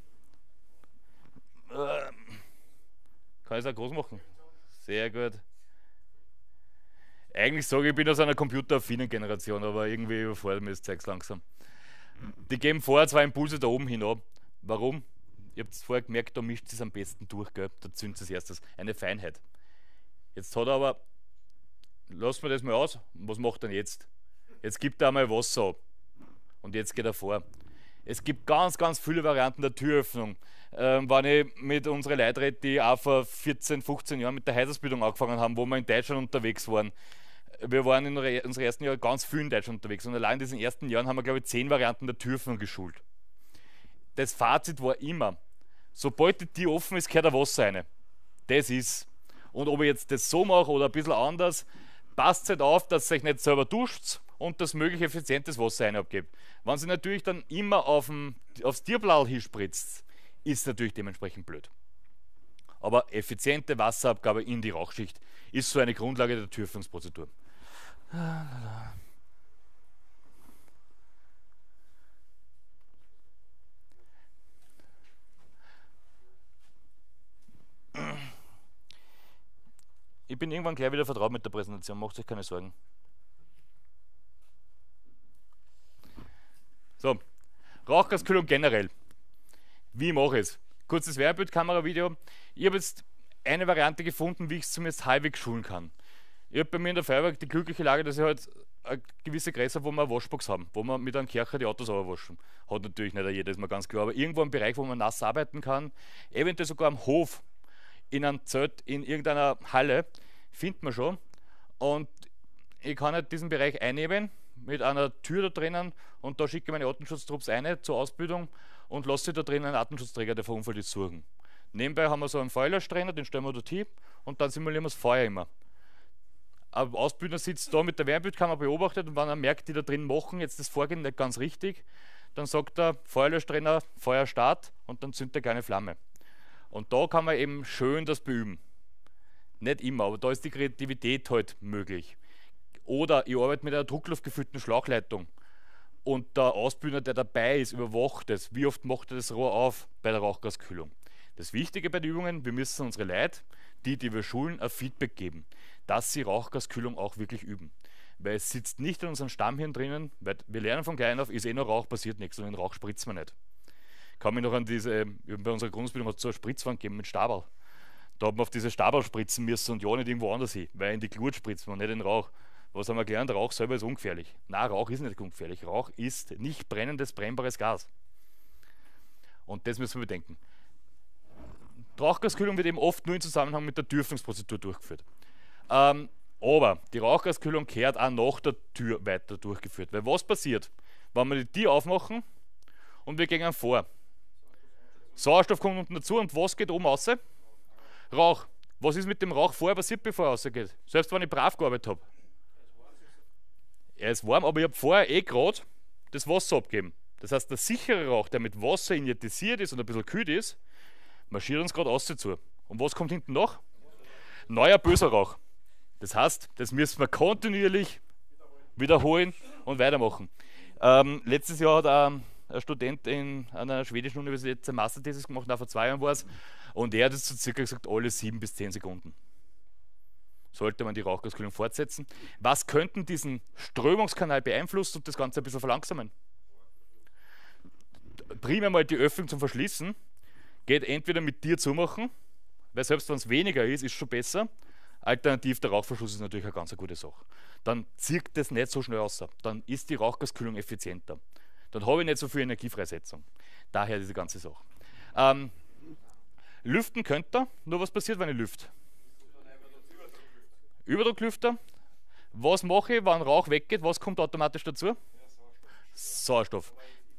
Ähm, kann ich es auch groß machen? Sehr gut. Eigentlich sage ich, ich bin aus einer computeraffinen Generation, aber irgendwie überfordert mich das Zeugs langsam. Die geben vorher zwei Impulse da oben hin ab. Warum? Ihr habt es vorher gemerkt, da mischt es am besten durch, gell? Da zündet es als erstes. Eine Feinheit. Jetzt hat er aber, lassen wir das mal aus, was macht er denn jetzt? Jetzt gibt er einmal Wasser ab. Und jetzt geht er vor. Es gibt ganz, ganz viele Varianten der Türöffnung. Ähm, wenn ich mit unseren Leuten rede, die auch vor vierzehn, fünfzehn Jahren mit der Heisausbildung angefangen haben, wo wir in Deutschland unterwegs waren. Wir waren in unseren ersten Jahren ganz viel in Deutschland unterwegs und allein in diesen ersten Jahren haben wir, glaube ich, zehn Varianten der Türöffnung geschult. Das Fazit war immer, sobald die Tür offen ist, kehrt der Wasser rein. Das ist. Und ob ich jetzt das so mache oder ein bisschen anders, passt halt auf, dass ihr euch nicht selber duscht und das möglich effizientes Wasser rein abgebt. Wenn sie natürlich dann immer auf den, aufs Tierblau hinspritzt, ist natürlich dementsprechend blöd. Aber effiziente Wasserabgabe in die Rauchschicht ist so eine Grundlage der Türöffnungsprozedur. Ich bin irgendwann gleich wieder vertraut mit der Präsentation, macht euch keine Sorgen. So, Rauchgaskühlung generell. Wie mache ich es? Kurzes Werbebild, Kameravideo. Ich habe jetzt eine Variante gefunden, wie ich es zumindest halbwegs schulen kann. Ich habe bei mir in der Feuerwehr die glückliche Lage, dass ich halt eine gewisse Größe habe, wo wir eine Waschbox haben, wo wir mit einem Kercher die Autos waschen. Hat natürlich nicht jeder, ist mir ganz klar, aber irgendwo ein Bereich, wo man nass arbeiten kann, eventuell sogar am Hof, in einem Zelt, in irgendeiner Halle, findet man schon. Und ich kann halt diesen Bereich einnehmen, mit einer Tür da drinnen, und da schicke ich meine Artenschutztrupps ein zur Ausbildung und lasse da drinnen einen Artenschutzträger, der verunfallt ist, suchen. Nebenbei haben wir so einen Feuerlöschtrainer, den stellen wir dort hin und dann simulieren wir das Feuer immer. Ein Ausbildner sitzt da mit der Wärmebildkamera, beobachtet, und wenn er merkt, die da drin machen jetzt das Vorgehen nicht ganz richtig, dann sagt der Feuerlöschtrainer Feuerstart und dann zündet er keine Flamme. Und da kann man eben schön das beüben. Nicht immer, aber da ist die Kreativität halt möglich. Oder ich arbeite mit einer druckluftgefüllten Schlauchleitung und der Ausbildner, der dabei ist, überwacht es. Wie oft macht er das Rohr auf bei der Rauchgaskühlung? Das Wichtige bei den Übungen, wir müssen unsere Leute, die, die wir schulen, ein Feedback geben, dass sie Rauchgaskühlung auch wirklich üben. Weil es sitzt nicht in unserem Stammhirn drinnen, weil wir lernen von klein auf, ist eh noch Rauch, passiert nichts, und den Rauch spritzen wir nicht. Ich kann mich noch an diese, bei unserer Grundausbildung hat es so eine Spritzwand gegeben mit Stabal. Da hat man auf diese Stabal spritzen müssen und ja nicht irgendwo anders hin, weil in die Glut spritzt man, nicht in den Rauch. Was haben wir gelernt? Rauch selber ist ungefährlich. Nein, Rauch ist nicht ungefährlich. Rauch ist nicht brennendes, brennbares Gas. Und das müssen wir bedenken. Die Rauchgaskühlung wird eben oft nur in Zusammenhang mit der Türöffnungsprozedur durchgeführt. Ähm, aber die Rauchgaskühlung kehrt auch nach der Tür weiter durchgeführt. Weil was passiert, wenn wir die Tür aufmachen und wir gehen vor? Sauerstoff kommt unten dazu und was geht oben raus? Rauch. Was ist mit dem Rauch vorher passiert, bevor er rausgeht? Selbst wenn ich brav gearbeitet habe. Er ist warm, aber ich habe vorher eh gerade das Wasser abgegeben. Das heißt, der sichere Rauch, der mit Wasser injiziert ist und ein bisschen kühlt ist, marschiert uns gerade außen zu. Und was kommt hinten nach? Neuer böser Rauch. Das heißt, das müssen wir kontinuierlich wiederholen und weitermachen. Ähm, letztes Jahr hat ein, ein Student in einer schwedischen Universität seine Masterthesis gemacht, auch vor zwei Jahren war es, und er hat es so circa gesagt, alle sieben bis zehn Sekunden sollte man die Rauchgaskühlung fortsetzen. Was könnten diesen Strömungskanal beeinflussen und das Ganze ein bisschen verlangsamen? Primär mal die Öffnung zum Verschließen geht entweder mit dir zumachen, weil selbst wenn es weniger ist, ist schon besser. Alternativ der Rauchverschluss ist natürlich eine ganz gute Sache. Dann zieht das nicht so schnell raus. Dann ist die Rauchgaskühlung effizienter. Dann habe ich nicht so viel Energiefreisetzung. Daher diese ganze Sache. Ähm, lüften könnt ihr, nur was passiert, wenn ich lüfte? Überdrucklüfter. Was mache ich, wenn Rauch weggeht? Was kommt automatisch dazu? Sauerstoff.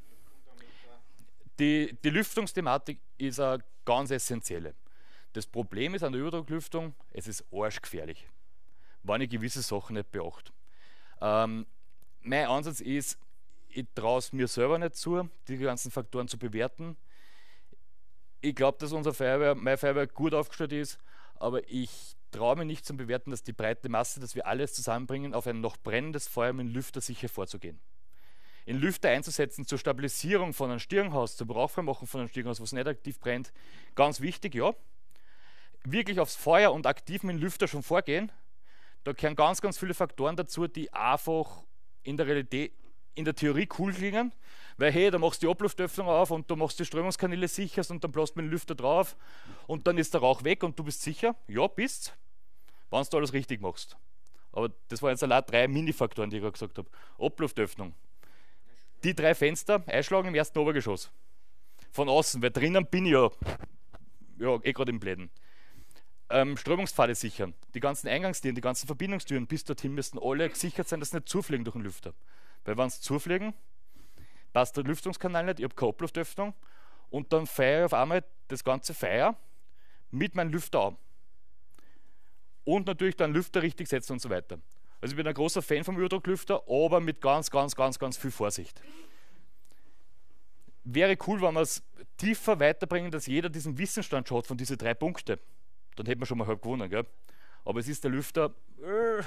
Die, die Lüftungsthematik ist eine ganz essentielle. Das Problem ist an der Überdrucklüftung, es ist arschgefährlich, wenn ich gewisse Sachen nicht beachte. Ähm, mein Ansatz ist, ich traue es mir selber nicht zu, die ganzen Faktoren zu bewerten. Ich glaube, dass unsere Feuerwehr, meine Feuerwehr gut aufgestellt ist, aber ich traue mir nicht zum Bewerten, dass die breite Masse, dass wir alles zusammenbringen, auf ein noch brennendes Feuer mit dem Lüfter sicher vorzugehen. in Lüfter einzusetzen zur Stabilisierung von einem Stirnhaus, zum Rauchfreimachen von einem Stirnhaus, was nicht aktiv brennt, ganz wichtig, ja. Wirklich aufs Feuer und aktiv mit dem Lüfter schon vorgehen. Da gehören ganz, ganz viele Faktoren dazu, die einfach in der Realität, in der Theorie cool klingen, weil hey, da machst du die Abluftöffnung auf und du machst die Strömungskanäle sicher und dann bläst du mit dem Lüfter drauf und dann ist der Rauch weg und du bist sicher. Ja, bist, wenn du alles richtig machst. Aber das waren jetzt allein drei Mini-Faktoren, die ich gerade gesagt habe. Abluftöffnung. Die drei Fenster einschlagen im ersten Obergeschoss. Von außen, weil drinnen bin ich ja, ja eh gerade im Bläden. Ähm, Strömungspfade sichern. Die ganzen Eingangstüren, die ganzen Verbindungstüren bis dorthin müssen alle gesichert sein, dass sie nicht zufliegen durch den Lüfter. Weil wenn sie zufliegen, passt der Lüftungskanal nicht, ich habe keine Abluftöffnung und dann feiere ich auf einmal das ganze Feuer mit meinem Lüfter an. Und natürlich dann Lüfter richtig setzen und so weiter. Also ich bin ein großer Fan vom Überdrucklüfter, aber mit ganz, ganz, ganz, ganz viel Vorsicht. Wäre cool, wenn wir es tiefer weiterbringen, dass jeder diesen Wissensstand schaut von diesen drei Punkten. Dann hätten wir schon mal halb gewonnen, gell? Aber es ist der Lüfter äh,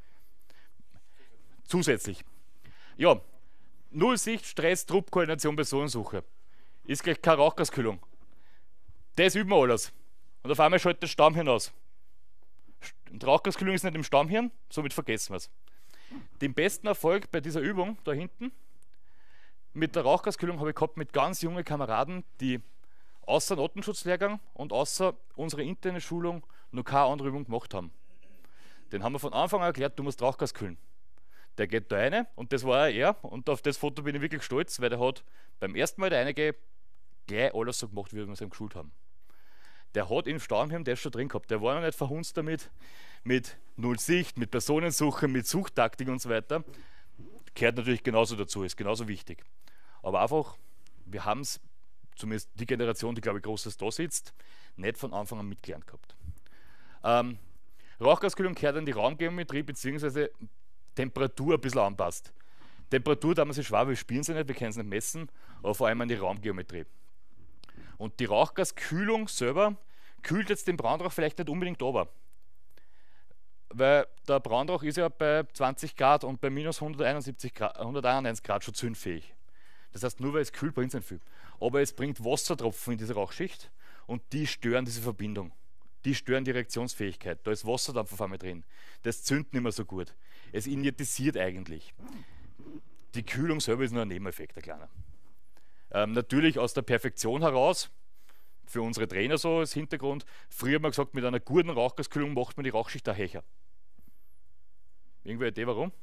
zusätzlich. Ja, Nullsicht, Stress, Trupp, Koordination, Personensuche. Ist gleich keine Rauchgaskühlung. Das üben wir alles. Und auf einmal schaltet der Stammhirn aus. Die Rauchgaskühlung ist nicht im Stammhirn, somit vergessen wir es. Den besten Erfolg bei dieser Übung da hinten mit der Rauchgaskühlung habe ich gehabt mit ganz jungen Kameraden, die außer dem Atemschutzlehrgang und außer unserer internen Schulung noch keine andere Übung gemacht haben. Den haben wir von Anfang an erklärt, du musst Rauchgas kühlen. Der geht da rein und das war er und auf das Foto bin ich wirklich stolz, weil der hat beim ersten Mal der einige gleich alles so gemacht, wie wir es ihm geschult haben. Der hat im Stammhirn das schon drin gehabt, der war noch nicht verhunzt damit, mit Null Sicht, mit Personensuche, mit Suchtaktik und so weiter. Gehört natürlich genauso dazu, ist genauso wichtig. Aber einfach, wir haben es, zumindest die Generation, die glaube ich großes da sitzt, nicht von Anfang an mitgelernt gehabt. Ähm, Rauchgaskühlung gehört an die Raumgeometrie bzw. Temperatur ein bisschen anpasst. Temperatur, da man sich schwer, wir spielen sie nicht, wir können es nicht messen, aber vor allem an die Raumgeometrie. Und die Rauchgaskühlung selber kühlt jetzt den Brandrauch vielleicht nicht unbedingt runter. Weil der Brandrauch ist ja bei zwanzig Grad und bei minus hunderteinundsiebzig Grad, hunderteinundneunzig Grad schon zündfähig. Das heißt, nur weil es kühlt, bringt es nicht viel. Aber es bringt Wassertropfen in diese Rauchschicht und die stören diese Verbindung. Die stören die Reaktionsfähigkeit. Da ist Wasserdampf auf einmal drin. Das zündet nicht mehr so gut. Es injiziert eigentlich. Die Kühlung selber ist nur ein Nebeneffekt, ein kleiner. Ähm, natürlich aus der Perfektion heraus, für unsere Trainer so als Hintergrund, früher haben wir gesagt, mit einer guten Rauchgaskühlung macht man die Rauchschicht auch höher. Irgendeine Idee warum?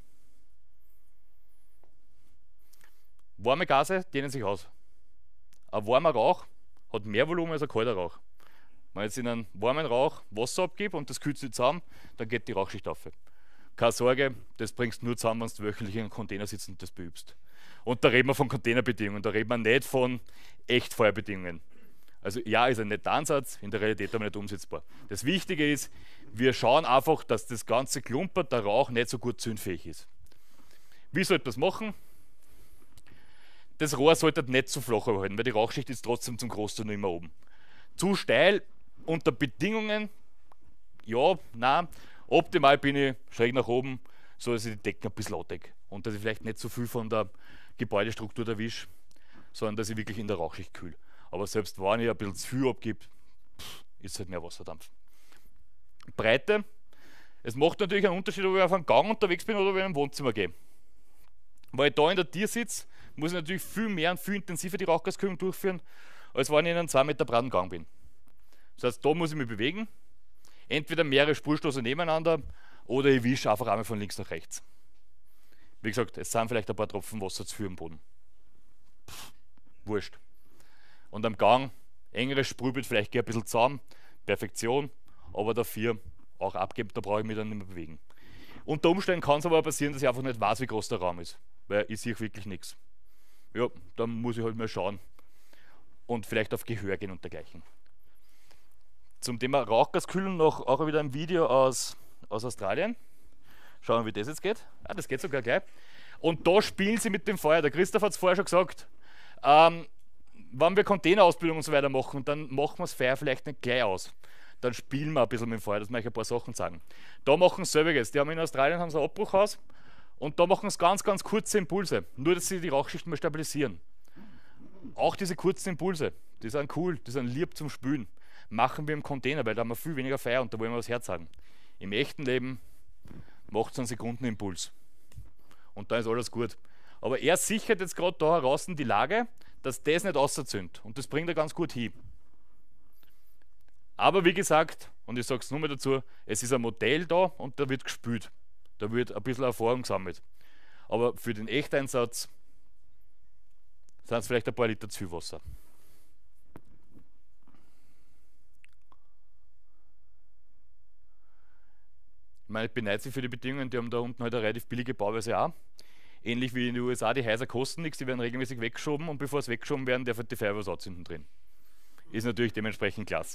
Warme Gase dehnen sich aus. Ein warmer Rauch hat mehr Volumen als ein kalter Rauch. Wenn ich jetzt in einen warmen Rauch Wasser abgebe und das kühlt sich zusammen, dann geht die Rauchschicht auf. Keine Sorge, das bringst du nur zusammen, wenn du wöchentlich in einem Container sitzt und das beübst. Und da reden wir von Containerbedingungen, da reden wir nicht von Echtfeuerbedingungen. Also ja, ist ein netter Ansatz, in der Realität aber nicht umsetzbar. Das Wichtige ist, wir schauen einfach, dass das ganze Klumpert, der Rauch, nicht so gut zündfähig ist. Wie sollte man das machen? Das Rohr sollte nicht zu flach halten, weil die Rauchschicht ist trotzdem zum Großteil noch immer oben. Zu steil, unter Bedingungen, ja, nein, optimal bin ich schräg nach oben, so dass ich die Decken ein bisschen andeck und dass ich vielleicht nicht so viel von der Gebäudestruktur erwische, sondern dass ich wirklich in der Rauchschicht kühl. Aber selbst wenn ich ein bisschen zu viel abgebe, ist halt mehr Wasserdampf. Breite, es macht natürlich einen Unterschied, ob ich auf einem Gang unterwegs bin oder ob ich in einem Wohnzimmer gehe. Weil ich da in der Tür sitze, muss ich natürlich viel mehr und viel intensiver die Rauchgaskühlung durchführen, als wenn ich in einem zwei Meter breiten Gang bin. Das heißt, da muss ich mich bewegen, entweder mehrere Spurstoße nebeneinander oder ich wische einfach einmal von links nach rechts. Wie gesagt, es sind vielleicht ein paar Tropfen Wasser zu viel am Boden. Pff, wurscht. Und am Gang, engeres Sprühbild, vielleicht geht ein bisschen zusammen, Perfektion, aber dafür auch abgeben, da brauche ich mich dann nicht mehr bewegen. Unter Umständen kann es aber passieren, dass ich einfach nicht weiß, wie groß der Raum ist, weil ich sehe wirklich nichts. Ja, dann muss ich halt mal schauen und vielleicht auf Gehör gehen und dergleichen. Zum Thema Rauchgaskühlung noch auch wieder ein Video aus, aus Australien. Schauen wir, wie das jetzt geht. Ah, das geht sogar gleich. Und da spielen sie mit dem Feuer. Der Christoph hat es vorher schon gesagt. Ähm, wenn wir Containerausbildung und so weiter machen, dann machen wir das Feuer vielleicht nicht gleich aus. Dann spielen wir ein bisschen mit dem Feuer, das möchte ich ein paar Sachen sagen. Da machen sie selbiges. Die haben in Australien haben sie ein Abbruchhaus Und da machen es ganz, ganz kurze Impulse, nur dass sie die Rauchschichten mal stabilisieren. Auch diese kurzen Impulse, die sind cool, die sind lieb zum Spülen. Machen wir im Container, weil da haben wir viel weniger Feuer und da wollen wir was herzagen. Im echten Leben macht es einen Sekundenimpuls. Und dann ist alles gut. Aber er sichert jetzt gerade da heraus die Lage, dass das nicht auserzündet. Und das bringt er ganz gut hin. Aber wie gesagt, und ich sage es nur mal dazu, es ist ein Modell da und da wird gespült. Da wird ein bisschen Erfahrung gesammelt. Aber für den Echteinsatz sind es vielleicht ein paar Liter zu viel Wasser. Ich meine, ich beneide sie für die Bedingungen, die haben da unten halt eine relativ billige Bauweise auch. Ähnlich wie in den U S A, die Häuser kosten nichts, die werden regelmäßig weggeschoben und bevor sie weggeschoben werden, darf halt die Feuerwehr was anzünden drin. Ist natürlich dementsprechend klasse.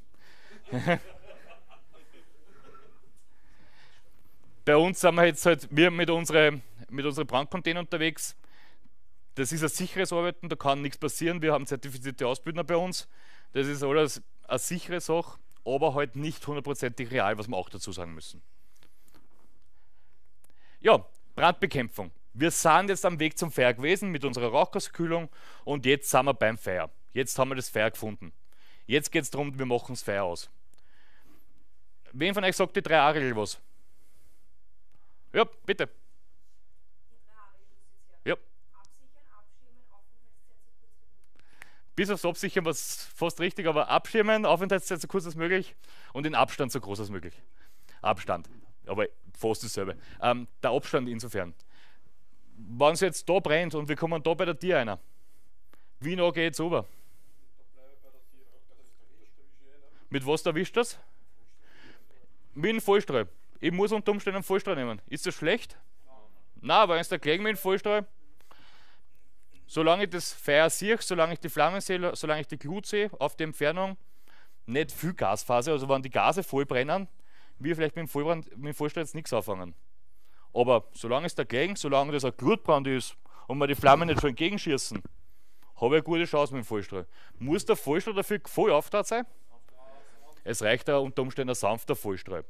Bei uns sind wir jetzt halt, wir mit unseren mit unsere Brandcontainer unterwegs. Das ist ein sicheres Arbeiten, da kann nichts passieren. Wir haben zertifizierte Ausbildner bei uns. Das ist alles eine sichere Sache, aber halt nicht hundertprozentig real, was wir auch dazu sagen müssen. Ja, Brandbekämpfung. Wir sind jetzt am Weg zum Feuer gewesen mit unserer Rauchgaskühlung und jetzt sind wir beim Feuer. Jetzt haben wir das Feuer gefunden. Jetzt geht es darum, wir machen das Feuer aus. Wen von euch sagt die drei A-Regel was? Ja, bitte. Ja. Bis aufs Absichern war es fast richtig, aber abschirmen, Aufenthaltszeit so kurz als möglich und den Abstand so groß als möglich. Abstand, aber fast dasselbe. Ähm, der Abstand insofern. Wenn es jetzt da brennt und wir kommen da bei der Tür einer, wie nah geht es rüber? Mit was erwischt das? Mit einem Vollstrahl. Ich muss unter Umständen einen Vollstrahl nehmen. Ist das schlecht? Nein, weil es da gleich mit einem Vollstrahl. Solange ich das Feuer sehe, solange ich die Flammen sehe, solange ich die Glut sehe, auf die Entfernung, nicht viel Gasphase. Also wenn die Gase voll brennen, wir vielleicht mit dem, Vollbrand, mit dem Vollstrahl jetzt nichts anfangen. Aber solange es dagegen, solange das ein Glutbrand ist und wir die Flammen nicht schon entgegenschießen, habe ich eine gute Chance mit dem Vollstrahl. Muss der Vollstrahl dafür voll auftraut sein? Es reicht da unter Umständen ein sanfter Vollstrahl.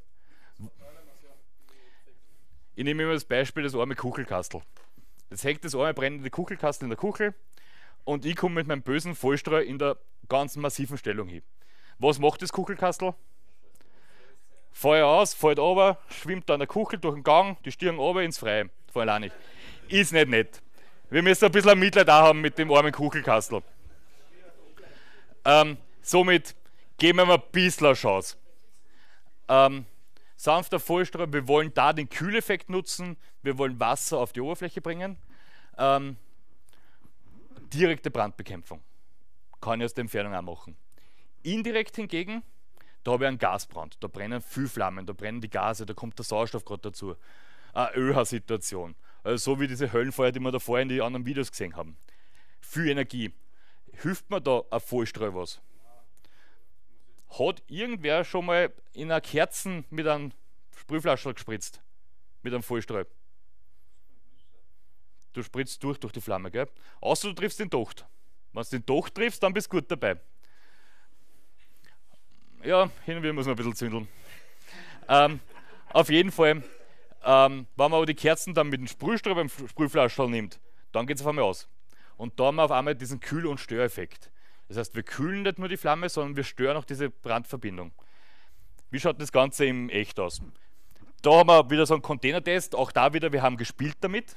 Ich nehme immer das Beispiel des armen Kuchelkastel. Jetzt hängt das arme brennende Kuchelkastel in der Kuchel und ich komme mit meinem bösen Vollstrahl in der ganz massiven Stellung hin. Was macht das Kuchelkastel? Feuer aus, fällt runter, schwimmt dann der Kuchel durch den Gang, die Stirn runter ins Freie. Von alleine. Ist nicht nett. Wir müssen ein bisschen Mitleid da haben mit dem armen Kuchelkastel. Ähm, somit geben wir mal ein bisschen eine Chance. Ähm, sanfter Vollstrahl, wir wollen da den Kühleffekt nutzen, wir wollen Wasser auf die Oberfläche bringen. Ähm, direkte Brandbekämpfung kann ich aus der Entfernung auch machen. Indirekt hingegen, da habe ich einen Gasbrand, da brennen viel Flammen, da brennen die Gase, da kommt der Sauerstoff gerade dazu. Eine Öha-Situation, also so wie diese Höllenfeuer, die wir da vorher in den anderen Videos gesehen haben. Viel Energie. Hilft mir da ein Vollstrahl was? Hat irgendwer schon mal in einer Kerzen mit einem Sprühflascherl gespritzt? Mit einem Vollstrahl? Du spritzt durch durch die Flamme, gell? Außer du triffst den Docht. Wenn du den Docht triffst, dann bist du gut dabei. Ja, hin und wieder muss man ein bisschen zündeln. Ähm, auf jeden Fall, ähm, wenn man aber die Kerzen dann mit dem Sprühstrahl beim Sprühflascherl nimmt, dann geht es auf einmal aus. Und da haben wir auf einmal diesen Kühl- und Störeffekt. Das heißt, wir kühlen nicht nur die Flamme, sondern wir stören auch diese Brandverbindung. Wie schaut das Ganze im Echt aus? Da haben wir wieder so einen Containertest, auch da wieder, wir haben gespielt damit.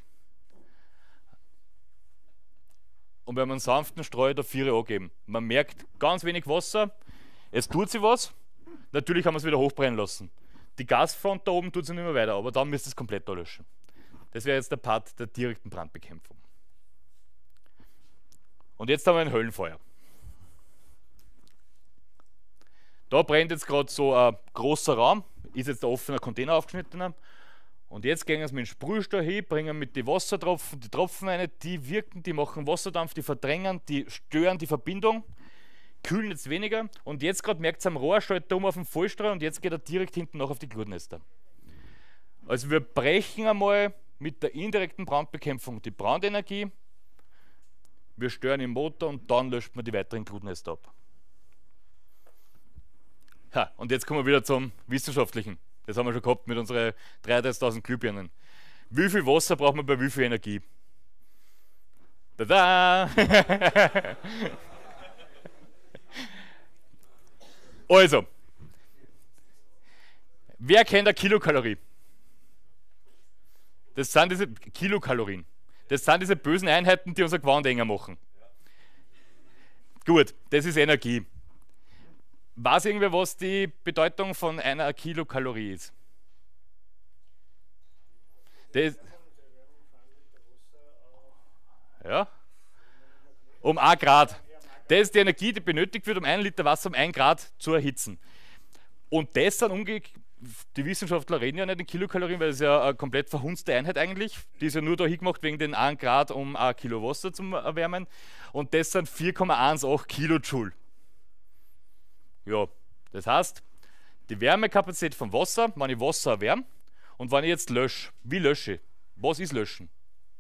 Und wenn wir einen sanften Strahl da vier angeben, man merkt ganz wenig Wasser, es tut sich was, natürlich haben wir es wieder hochbrennen lassen. Die Gasfront da oben tut sich nicht mehr weiter, aber dann müsst ihr es komplett da löschen. Das wäre jetzt der Part der direkten Brandbekämpfung. Und jetzt haben wir ein Höllenfeuer. Da brennt jetzt gerade so ein großer Raum, ist jetzt ein offener Container aufgeschnittener. Und jetzt gehen wir es mit dem Sprühstrahl hin, bringen mit den Wassertropfen, die Tropfen rein, die wirken, die machen Wasserdampf, die verdrängen, die stören die Verbindung, kühlen jetzt weniger. Und jetzt gerade merkt ihr am Rohr, schaltet er um auf den Vollstrahl und jetzt geht er direkt hinten noch auf die Glutnester. Also wir brechen einmal mit der indirekten Brandbekämpfung die Brandenergie, wir stören den Motor und dann löscht man die weiteren Glutnester ab. Ha, und jetzt kommen wir wieder zum Wissenschaftlichen. Das haben wir schon gehabt mit unseren dreiunddreißigtausend Glühbirnen. Wie viel Wasser braucht man bei wie viel Energie? Tada! Also, wer kennt eine Kilokalorie? Das sind diese Kilokalorien. Das sind diese bösen Einheiten, die unser Gewand enger machen. Gut, das ist Energie. Weiß irgendwer, was die Bedeutung von einer Kilokalorie ist? Das, ja, um ein Grad. Das ist die Energie, die benötigt wird, um ein Liter Wasser um ein Grad zu erhitzen. Und das sind umgekehrt, die Wissenschaftler reden ja nicht in Kilokalorien, weil es ja eine komplett verhunzte Einheit eigentlich. Die ist ja nur da hingemacht wegen den ein Grad, um ein Kilo Wasser zu erwärmen. Und das sind vier Komma achtzehn Kilojoule. Ja, das heißt, die Wärmekapazität vom Wasser, wenn ich Wasser erwärme und wenn ich jetzt lösche, wie lösche ich? Was ist Löschen?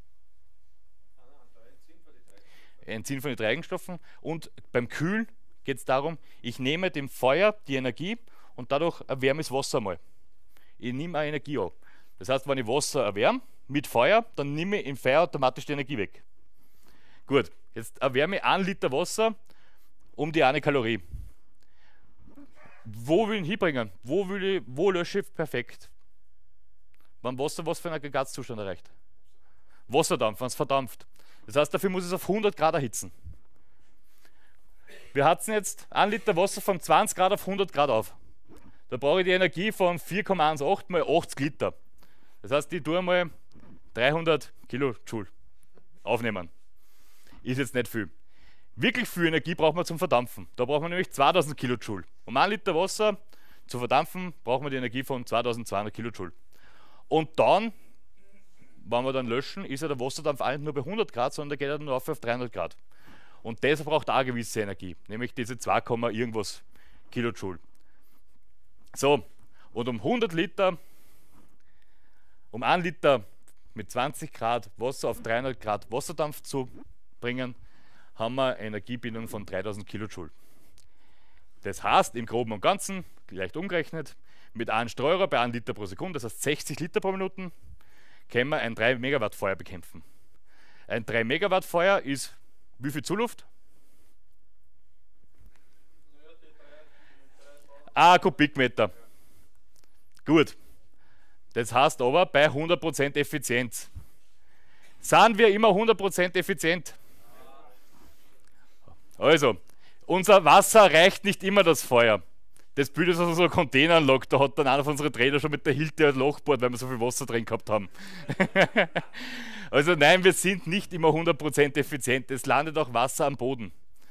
Entziehen von den drei Eigenstoffen. Und beim Kühlen geht es darum, ich nehme dem Feuer die Energie und dadurch erwärme ich das Wasser mal. Ich nehme eine Energie an. Das heißt, wenn ich Wasser erwärme mit Feuer, dann nehme ich im Feuer automatisch die Energie weg. Gut, jetzt erwärme ich ein Liter Wasser um die eine Kalorie. Wo will ich ihn hinbringen? Wo, will ich, wo lösche ich perfekt? Wenn Wasser was für einen Aggregatzustand erreicht? Wasserdampf, wenn es verdampft. Das heißt, dafür muss ich es auf hundert Grad erhitzen. Wir heizen jetzt ein Liter Wasser von zwanzig Grad auf hundert Grad auf. Da brauche ich die Energie von vier Komma achtzehn mal achtzig Liter. Das heißt, ich tue einmal dreihundert Kilojoule aufnehmen. Ist jetzt nicht viel. Wirklich viel Energie braucht man zum Verdampfen. Da braucht man nämlich zweitausend Kilojoule. Um ein Liter Wasser zu verdampfen, braucht man die Energie von zweitausendzweihundert Kilojoule. Und dann, wenn wir dann löschen, ist ja der Wasserdampf auch nicht nur bei hundert Grad, sondern der geht ja nur auf, auf dreihundert Grad. Und das braucht auch eine gewisse Energie, nämlich diese zwei, irgendwas Kilojoule. So, und um hundert Liter, um ein Liter mit zwanzig Grad Wasser auf dreihundert Grad Wasserdampf zu bringen, haben wir eine Energiebindung von dreitausend Kilojoule. Das heißt, im Groben und Ganzen, leicht umgerechnet, mit einem Streurer bei einem Liter pro Sekunde, das heißt sechzig Liter pro Minute, können wir ein drei Megawatt Feuer bekämpfen. Ein drei Megawatt Feuer ist wie viel Zuluft? ein Kubikmeter. Gut. Das heißt aber bei hundert Prozent Effizienz. Sind wir immer hundert Prozent effizient? Also, unser Wasser reicht nicht immer das Feuer. Das Bild ist also so ein Containeranlage, da hat dann einer von unseren Trainer schon mit der Hilti ein Loch bohrt, weil wir so viel Wasser drin gehabt haben. Also nein, wir sind nicht immer hundert Prozent effizient, es landet auch Wasser am Boden.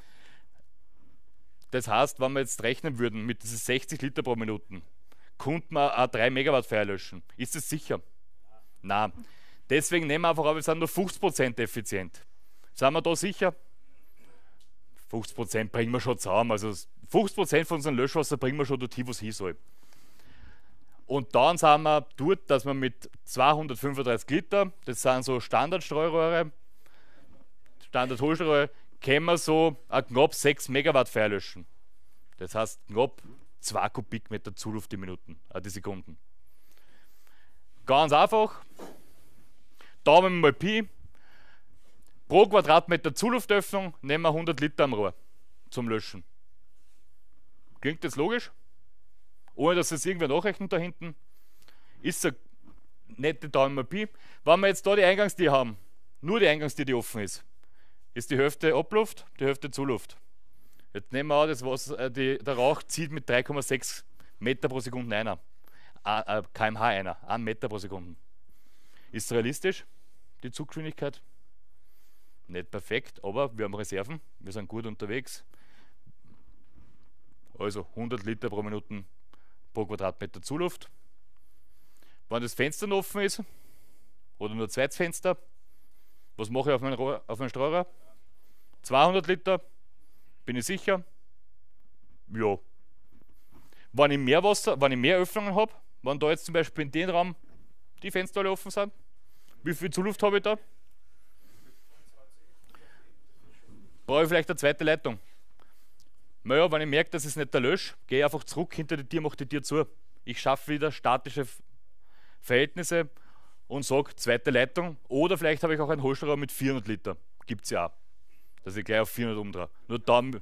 Das heißt, wenn wir jetzt rechnen würden mit diesen sechzig Liter pro Minute, könnte man ein drei Megawatt Feuer löschen. Ist das sicher? Nein. Deswegen nehmen wir einfach an, wir sind nur fünfzig Prozent effizient. Sind wir da sicher? fünfzig Prozent bringen wir schon zusammen. Also fünfzig Prozent von unserem Löschwasser bringen wir schon dorthin, wo es hin soll. Und dann sind wir dort, dass wir mit zweihundertfünfunddreißig Liter, das sind so Standardstreurohre, Standard-Hohlstreurohre, können wir so ein knapp sechs Megawatt Feuer löschen. Das heißt knapp zwei Kubikmeter Zuluft die Minuten, äh, die Sekunden. Ganz einfach. Daumen mal Pi. Pro Quadratmeter Zuluftöffnung nehmen wir hundert Liter am Rohr zum Löschen. Klingt das logisch? Ohne dass es irgendwer nachrechnet da hinten. Ist eine nette Daumen mal Pi. Wenn wir jetzt da die Eingangstür haben, nur die Eingangstür, die offen ist, ist die Hälfte Abluft, die Hälfte Zuluft. Jetzt nehmen wir an, das Wasser, äh, die, der Rauch zieht mit drei Komma sechs Meter pro Sekunde einer. Äh, kmh einer, ein Meter pro Sekunde. Ist realistisch, die Zuggeschwindigkeit? Nicht perfekt, aber wir haben Reserven, wir sind gut unterwegs. Also hundert Liter pro Minute pro Quadratmeter Zuluft. Wenn das Fenster noch offen ist, oder nur zwei Fenster, was mache ich auf meinen, Rohr, auf meinen Streurohr? zweihundert Liter, bin ich sicher? Ja. Wenn ich mehr Wasser, wenn ich mehr Öffnungen habe, wenn da jetzt zum Beispiel in den Raum die Fenster alle offen sind, wie viel Zuluft habe ich da? Brauche ich vielleicht eine zweite Leitung. Naja, wenn ich merke, dass es nicht der Lösch, gehe ich einfach zurück hinter die Tür, mache die Tür zu. Ich schaffe wieder statische Verhältnisse und sage, zweite Leitung. Oder vielleicht habe ich auch einen Holsterraum mit vierhundert Liter. Gibt es ja auch. Dass ich gleich auf vierhundert umdrehe. Nur dann,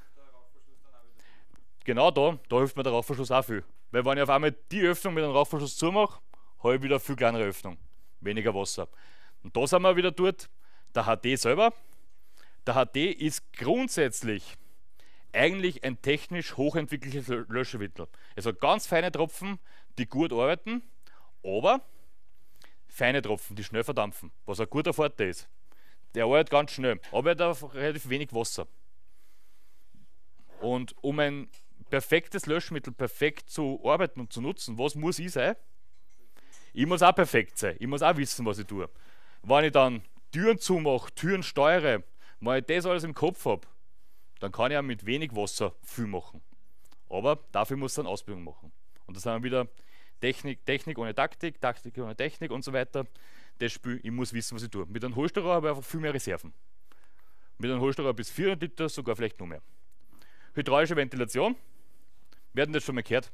genau da, da hilft mir der Rauchverschluss auch viel. Weil wenn ich auf einmal die Öffnung mit einem Rauchverschluss zumache, habe ich wieder eine viel kleinere Öffnung. Weniger Wasser. Und da sind wir wieder dort. Der H D selber. Der H D ist grundsätzlich eigentlich ein technisch hochentwickeltes Löschemittel. Es hat ganz feine Tropfen, die gut arbeiten, aber feine Tropfen, die schnell verdampfen, was ein guter Vorteil ist. Der arbeitet ganz schnell, aber er hat relativ wenig Wasser. Und um ein perfektes Löschmittel perfekt zu arbeiten und zu nutzen, was muss ich sein? Ich muss auch perfekt sein, ich muss auch wissen, was ich tue. Wenn ich dann Türen zumache, Türen steuere, wenn ich das alles im Kopf habe, dann kann ich auch mit wenig Wasser viel machen. Aber dafür muss ich eine Ausbildung machen. Und da sind wir wieder Technik, Technik ohne Taktik, Taktik ohne Technik und so weiter. Das Spiel, ich muss wissen, was ich tue. Mit einem Holsterer habe ich einfach viel mehr Reserven. Mit einem Holsterer bis vierhundert Liter, sogar vielleicht noch mehr. Hydraulische Ventilation. Wir hatten das schon mal gehört.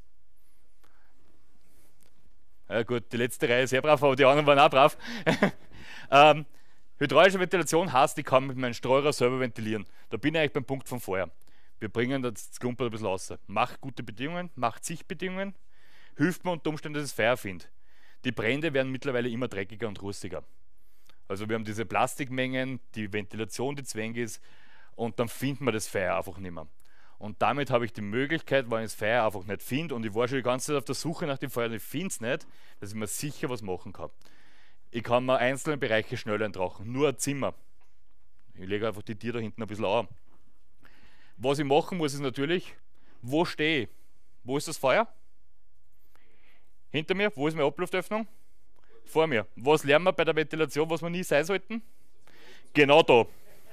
Ja gut, die letzte Reihe ist sehr brav, aber die anderen waren auch brav. ähm, Hydraulische Ventilation heißt, ich kann mit meinem Streurer selber ventilieren. Da bin ich eigentlich beim Punkt von vorher. Wir bringen das Klumpel ein bisschen raus. Macht gute Bedingungen, macht Sichtbedingungen, hilft mir unter Umständen, dass ich das Feuer finde. Die Brände werden mittlerweile immer dreckiger und rustiger. Also wir haben diese Plastikmengen, die Ventilation, die zu wenig ist, und dann findet man das Feuer einfach nicht mehr. Und damit habe ich die Möglichkeit, wenn ich das Feuer einfach nicht finde, und ich war schon die ganze Zeit auf der Suche nach dem Feuer und ich finde es nicht, dass ich mir sicher was machen kann. Ich kann mir einzelne Bereiche schnell eintrauchen, nur ein Zimmer. Ich lege einfach die Tiere da hinten ein bisschen an. Was ich machen muss, ist natürlich, wo stehe ich? Wo ist das Feuer? Hinter mir. Wo ist meine Abluftöffnung? Vor mir. Was lernen wir bei der Ventilation, was wir nie sein sollten? Genau da.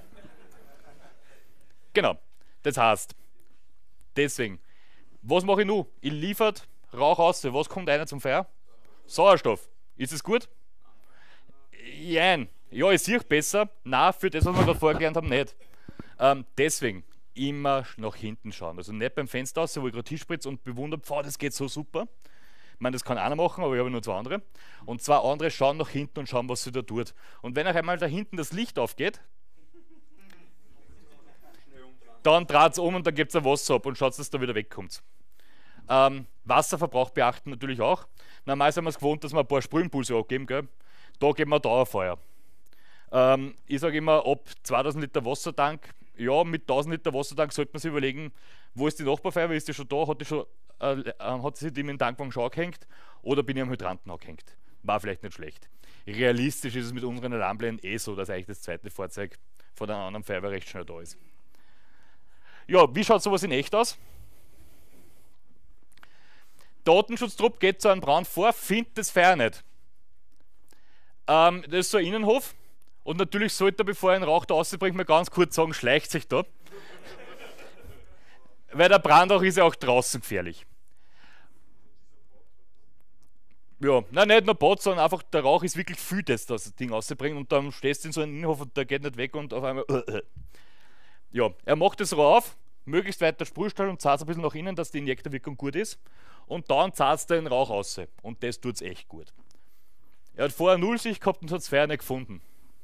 Genau. Das heißt, deswegen, was mache ich nun? Ich liefere Rauch aus. Was kommt einer zum Feuer? Sauerstoff. Ist es gut? Jein. Ja, ich sehe besser. Nein, für das, was wir gerade vorher gelernt haben, nicht. Ähm, deswegen immer nach hinten schauen. Also nicht beim Fenster aus, wo ich gerade hinspritze und bewundere, pfau, das geht so super. Ich meine, das kann einer machen, aber ich habe nur zwei andere. Und zwei andere schauen nach hinten und schauen, was sie da tut. Und wenn auch einmal da hinten das Licht aufgeht, dann dreht es um und dann gibt es ein Wasser ab und schaut, dass es da wieder wegkommt. Ähm, Wasserverbrauch beachten natürlich auch. Normal sind wir es gewohnt, dass wir ein paar Sprühimpulse abgeben, gell? Da geben wir Dauerfeuer. Ähm, ich sage immer, ab zweitausend Liter Wassertank, ja, mit tausend Liter Wassertank sollte man sich überlegen, wo ist die Nachbarfeuerwehr, ist die schon da, hat, die schon, äh, hat sie die mit dem Tankwagen schon angehängt oder bin ich am Hydranten angehängt. War vielleicht nicht schlecht. Realistisch ist es mit unseren Alarmplänen eh so, dass eigentlich das zweite Fahrzeug von der anderen Feuerwehr recht schnell da ist. Ja, wie schaut sowas in echt aus? Datenschutztrupp geht zu einem Brand vor, findet das Feuer nicht. Ähm, das ist so ein Innenhof und natürlich sollte er, bevor er einen Rauch da rausbringt, mal ganz kurz sagen, schleicht sich da. Weil der Brand auch ist ja auch draußen gefährlich. Ja, nein, nicht nur Bad, sondern einfach der Rauch ist wirklich viel, das das Ding rausbringt und dann stehst du in so einem Innenhof und der geht nicht weg und auf einmal. Ja, er macht das Rohr auf, möglichst weit der Sprühstall und zahlt ein bisschen nach innen, dass die Injektorwirkung gut ist und dann zahlt er den Rauch raus und das tut es echt gut. Er hat vorher Nullsicht gehabt und hat das Feuer nicht gefunden.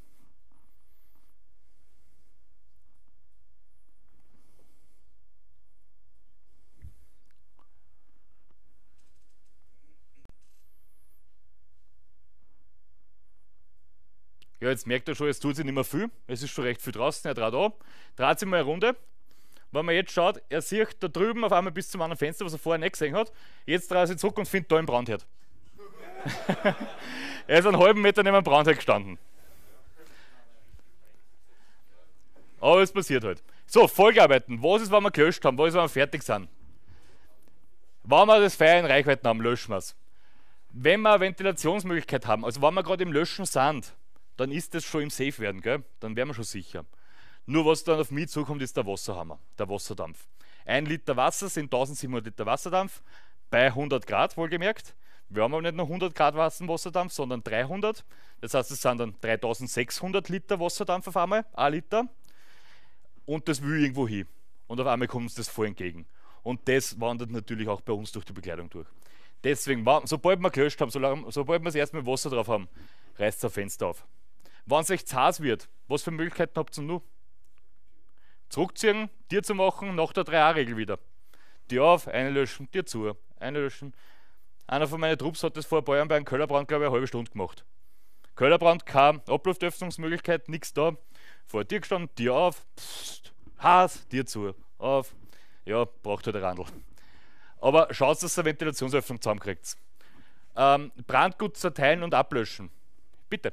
Ja, jetzt merkt er schon, es tut sich nicht mehr viel. Es ist schon recht viel draußen. Er dreht an, dreht sich mal eine Runde. Wenn man jetzt schaut, er sieht da drüben auf einmal bis zum anderen Fenster, was er vorher nicht gesehen hat. Jetzt dreht er sich zurück und findet da einen Brandherd. Er ist einen halben Meter neben dem Brandherd gestanden. Aber es passiert halt. So, Folgearbeiten. Was ist, wenn wir gelöscht haben? Was ist, wenn wir fertig sind? Wenn wir das Feuer in Reichweite haben, löschen wir es. Wenn wir eine Ventilationsmöglichkeit haben, also wenn wir gerade im Löschen sind, dann ist das schon im Safe werden, gell? Dann wären wir schon sicher. Nur was dann auf mich zukommt, ist der Wasserhammer, der Wasserdampf. Ein Liter Wasser sind tausendsiebenhundert Liter Wasserdampf, bei hundert Grad wohlgemerkt. Wir haben aber nicht nur hundert Grad Wasserdampf, sondern dreihundert. Das heißt, es sind dann dreitausendsechshundert Liter Wasserdampf auf einmal, ein Liter. Und das will irgendwo hin. Und auf einmal kommt uns das voll entgegen. Und das wandert natürlich auch bei uns durch die Bekleidung durch. Deswegen, sobald wir gelöscht haben, sobald wir das erste Mal Wasser drauf haben, reißt das Fenster auf. Wenn es euch zu heiß wird, was für Möglichkeiten habt ihr noch? Zurückziehen, Tür zu machen, nach der drei A-Regel wieder. Tür auf, eine löschen, Tür zu, eine löschen. Einer von meinen Trupps hat das vor ein paar Jahren bei einem Kellerbrand, glaube ich, eine halbe Stunde gemacht. Kellerbrand, keine Abluftöffnungsmöglichkeit, nichts da. Vor der Tür gestanden, Tür auf, pssst, heiß, Tür zu, auf. Ja, braucht halt ein Randl. Aber schaut, dass ihr eine Ventilationsöffnung zusammenkriegt. Ähm, Brandgut zerteilen und ablöschen. Bitte.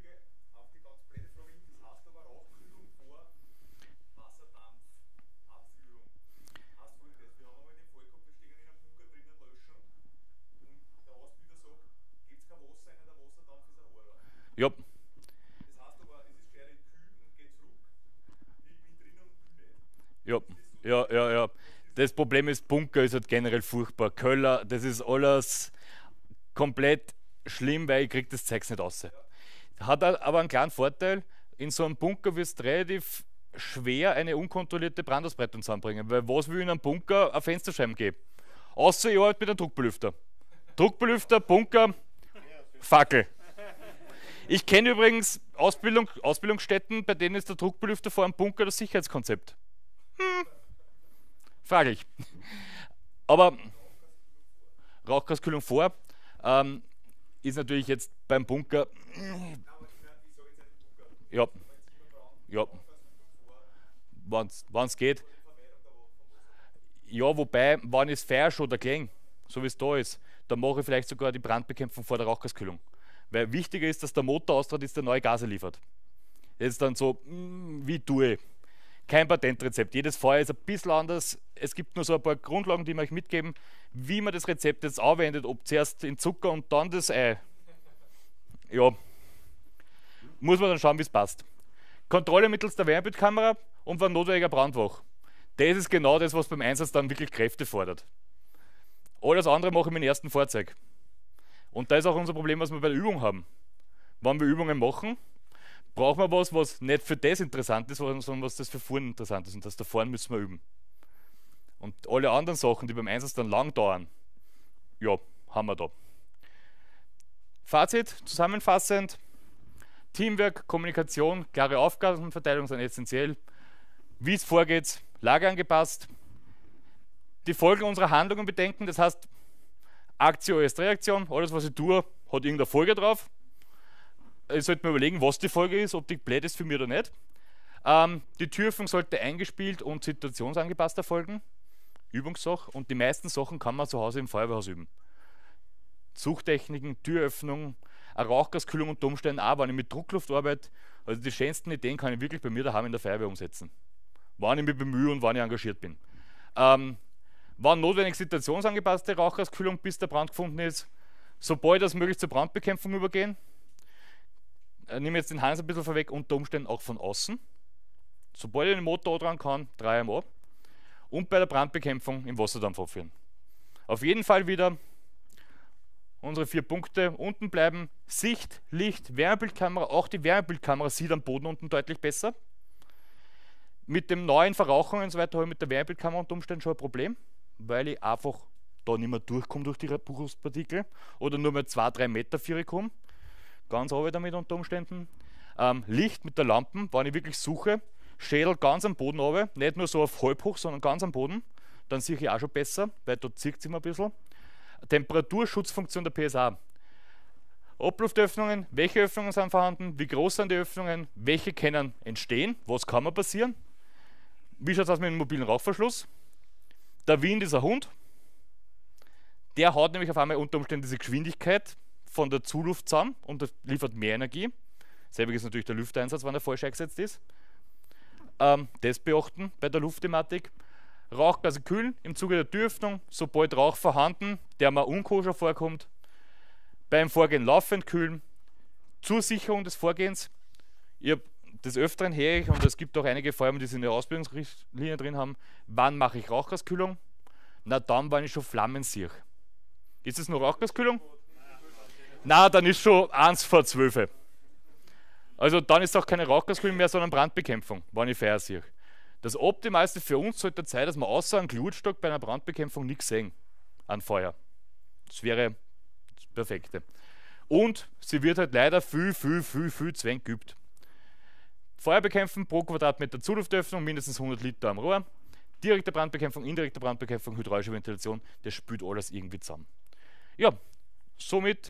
Ja. Ja, ja, ja, ja. Das Problem ist, Bunker ist halt generell furchtbar. Köller, das ist alles komplett schlimm, weil ich krieg das Zeugs nicht raus. Hat aber einen kleinen Vorteil, in so einem Bunker wirst du relativ schwer eine unkontrollierte Brandausbreitung zusammenbringen, weil was will in einem Bunker eine Fensterscheiben geben? Außer ihr halt mit einem Druckbelüfter. Druckbelüfter, Bunker, Fackel. Ich kenne übrigens Ausbildung, Ausbildungsstätten, bei denen ist der Druckbelüfter vor einem Bunker das Sicherheitskonzept. Hm, fraglich. Aber Rauchgaskühlung vor ähm, ist natürlich jetzt beim Bunker. Ja, ja, wenn es geht. Ja, wobei, wenn es Feuer schon oder Klang, so wie es da ist, dann mache ich vielleicht sogar die Brandbekämpfung vor der Rauchgaskühlung. Weil wichtiger ist, dass der Motor austritt, ist, der neue Gase liefert. Jetzt dann so, wie tue ich? Kein Patentrezept. Jedes Feuer ist ein bisschen anders. Es gibt nur so ein paar Grundlagen, die wir euch mitgeben, wie man das Rezept jetzt anwendet, ob zuerst den Zucker und dann das Ei. Ja, muss man dann schauen, wie es passt. Kontrolle mittels der Wärmebildkamera und wenn notwendiger Brandwach. Das ist genau das, was beim Einsatz dann wirklich Kräfte fordert. Alles andere mache ich mit dem ersten Fahrzeug. Und da ist auch unser Problem, was wir bei der Übung haben. Wenn wir Übungen machen, brauchen wir was, was nicht für das interessant ist, sondern was das für Fahren interessant ist. Und das da vorne müssen wir üben. Und alle anderen Sachen, die beim Einsatz dann lang dauern, ja, haben wir da. Fazit, zusammenfassend, Teamwork, Kommunikation, klare Aufgabenverteilung sind essentiell. Wie es vorgeht, Lage angepasst. Die Folgen unserer Handlungen bedenken, das heißt, Aktio ist Reaktion, alles was ich tue, hat irgendeine Folge drauf. Ich sollte mir überlegen, was die Folge ist, ob die blöd ist für mich oder nicht. Ähm, die Türöffnung sollte eingespielt und situationsangepasst erfolgen. Übungssache. Und die meisten Sachen kann man zu Hause im Feuerwehrhaus üben. Suchtechniken, Türöffnung, eine Rauchgaskühlung unter Umständen auch, wenn ich mit Druckluft arbeite. Also die schönsten Ideen kann ich wirklich bei mir daheim in der Feuerwehr umsetzen. Wann ich mich bemühe und wann ich engagiert bin. Ähm, wann notwendig situationsangepasste Rauchgaskühlung, bis der Brand gefunden ist. Sobald das möglich zur Brandbekämpfung übergehen. Ich nehme jetzt den Hals ein bisschen vorweg, unter Umständen auch von außen. Sobald ich den Motor dran kann, drehe ich ab. Und bei der Brandbekämpfung im Wasserdampf abführen. Auf jeden Fall wieder unsere vier Punkte unten bleiben. Sicht, Licht, Wärmebildkamera. Auch die Wärmebildkamera sieht am Boden unten deutlich besser. Mit dem neuen Verrauchungen und so weiter habe ich mit der Wärmebildkamera unter Umständen schon ein Problem, weil ich einfach da nicht mehr durchkomme durch die Buchungspartikel oder nur mal zwei, drei Meter für komme. Ganz runter damit unter Umständen. Ähm, Licht mit der Lampe, wenn ich wirklich suche, Schädel ganz am Boden runter, nicht nur so auf halb hoch, sondern ganz am Boden. Dann sehe ich auch schon besser, weil dort zieht es immer ein bisschen. Temperaturschutzfunktion der P S A. Abluftöffnungen, welche Öffnungen sind vorhanden, wie groß sind die Öffnungen, welche können entstehen, was kann mal passieren. Wie schaut es aus mit dem mobilen Rauchverschluss? Der Wind ist ein Hund. Der hat nämlich auf einmal unter Umständen diese Geschwindigkeit von der Zuluft zusammen und das liefert mehr Energie. Selbiges ist natürlich der Lüfteinsatz, wenn er falsch eingesetzt ist. Ähm, das beachten bei der Luftthematik. Rauchgase kühlen im Zuge der Türöffnung, sobald Rauch vorhanden, der mal unkoscher vorkommt. Beim Vorgehen laufend kühlen. Zur Sicherung des Vorgehens. Ich habe des Öfteren her ich, und es gibt auch einige Feuerwehren, die es in der Ausbildungsrichtlinie drin haben, wann mache ich Rauchgaskühlung? Na dann, wenn ich schon Flammen sehe. Ist es nur Rauchgaskühlung? Na, dann ist schon eins vor zwölf. Also dann ist auch keine Rauchgaskühlung mehr, sondern Brandbekämpfung, wenn ich Feuer sehe. Das Optimalste für uns sollte sein, dass wir außer einem Glutstock bei einer Brandbekämpfung nichts sehen an Feuer. Das wäre das Perfekte. Und sie wird halt leider viel, viel, viel, viel zu wenig geübt. Feuer bekämpfen pro Quadratmeter Zuluftöffnung, mindestens hundert Liter am Rohr. Direkte Brandbekämpfung, indirekte Brandbekämpfung, hydraulische Ventilation, das spült alles irgendwie zusammen. Ja, somit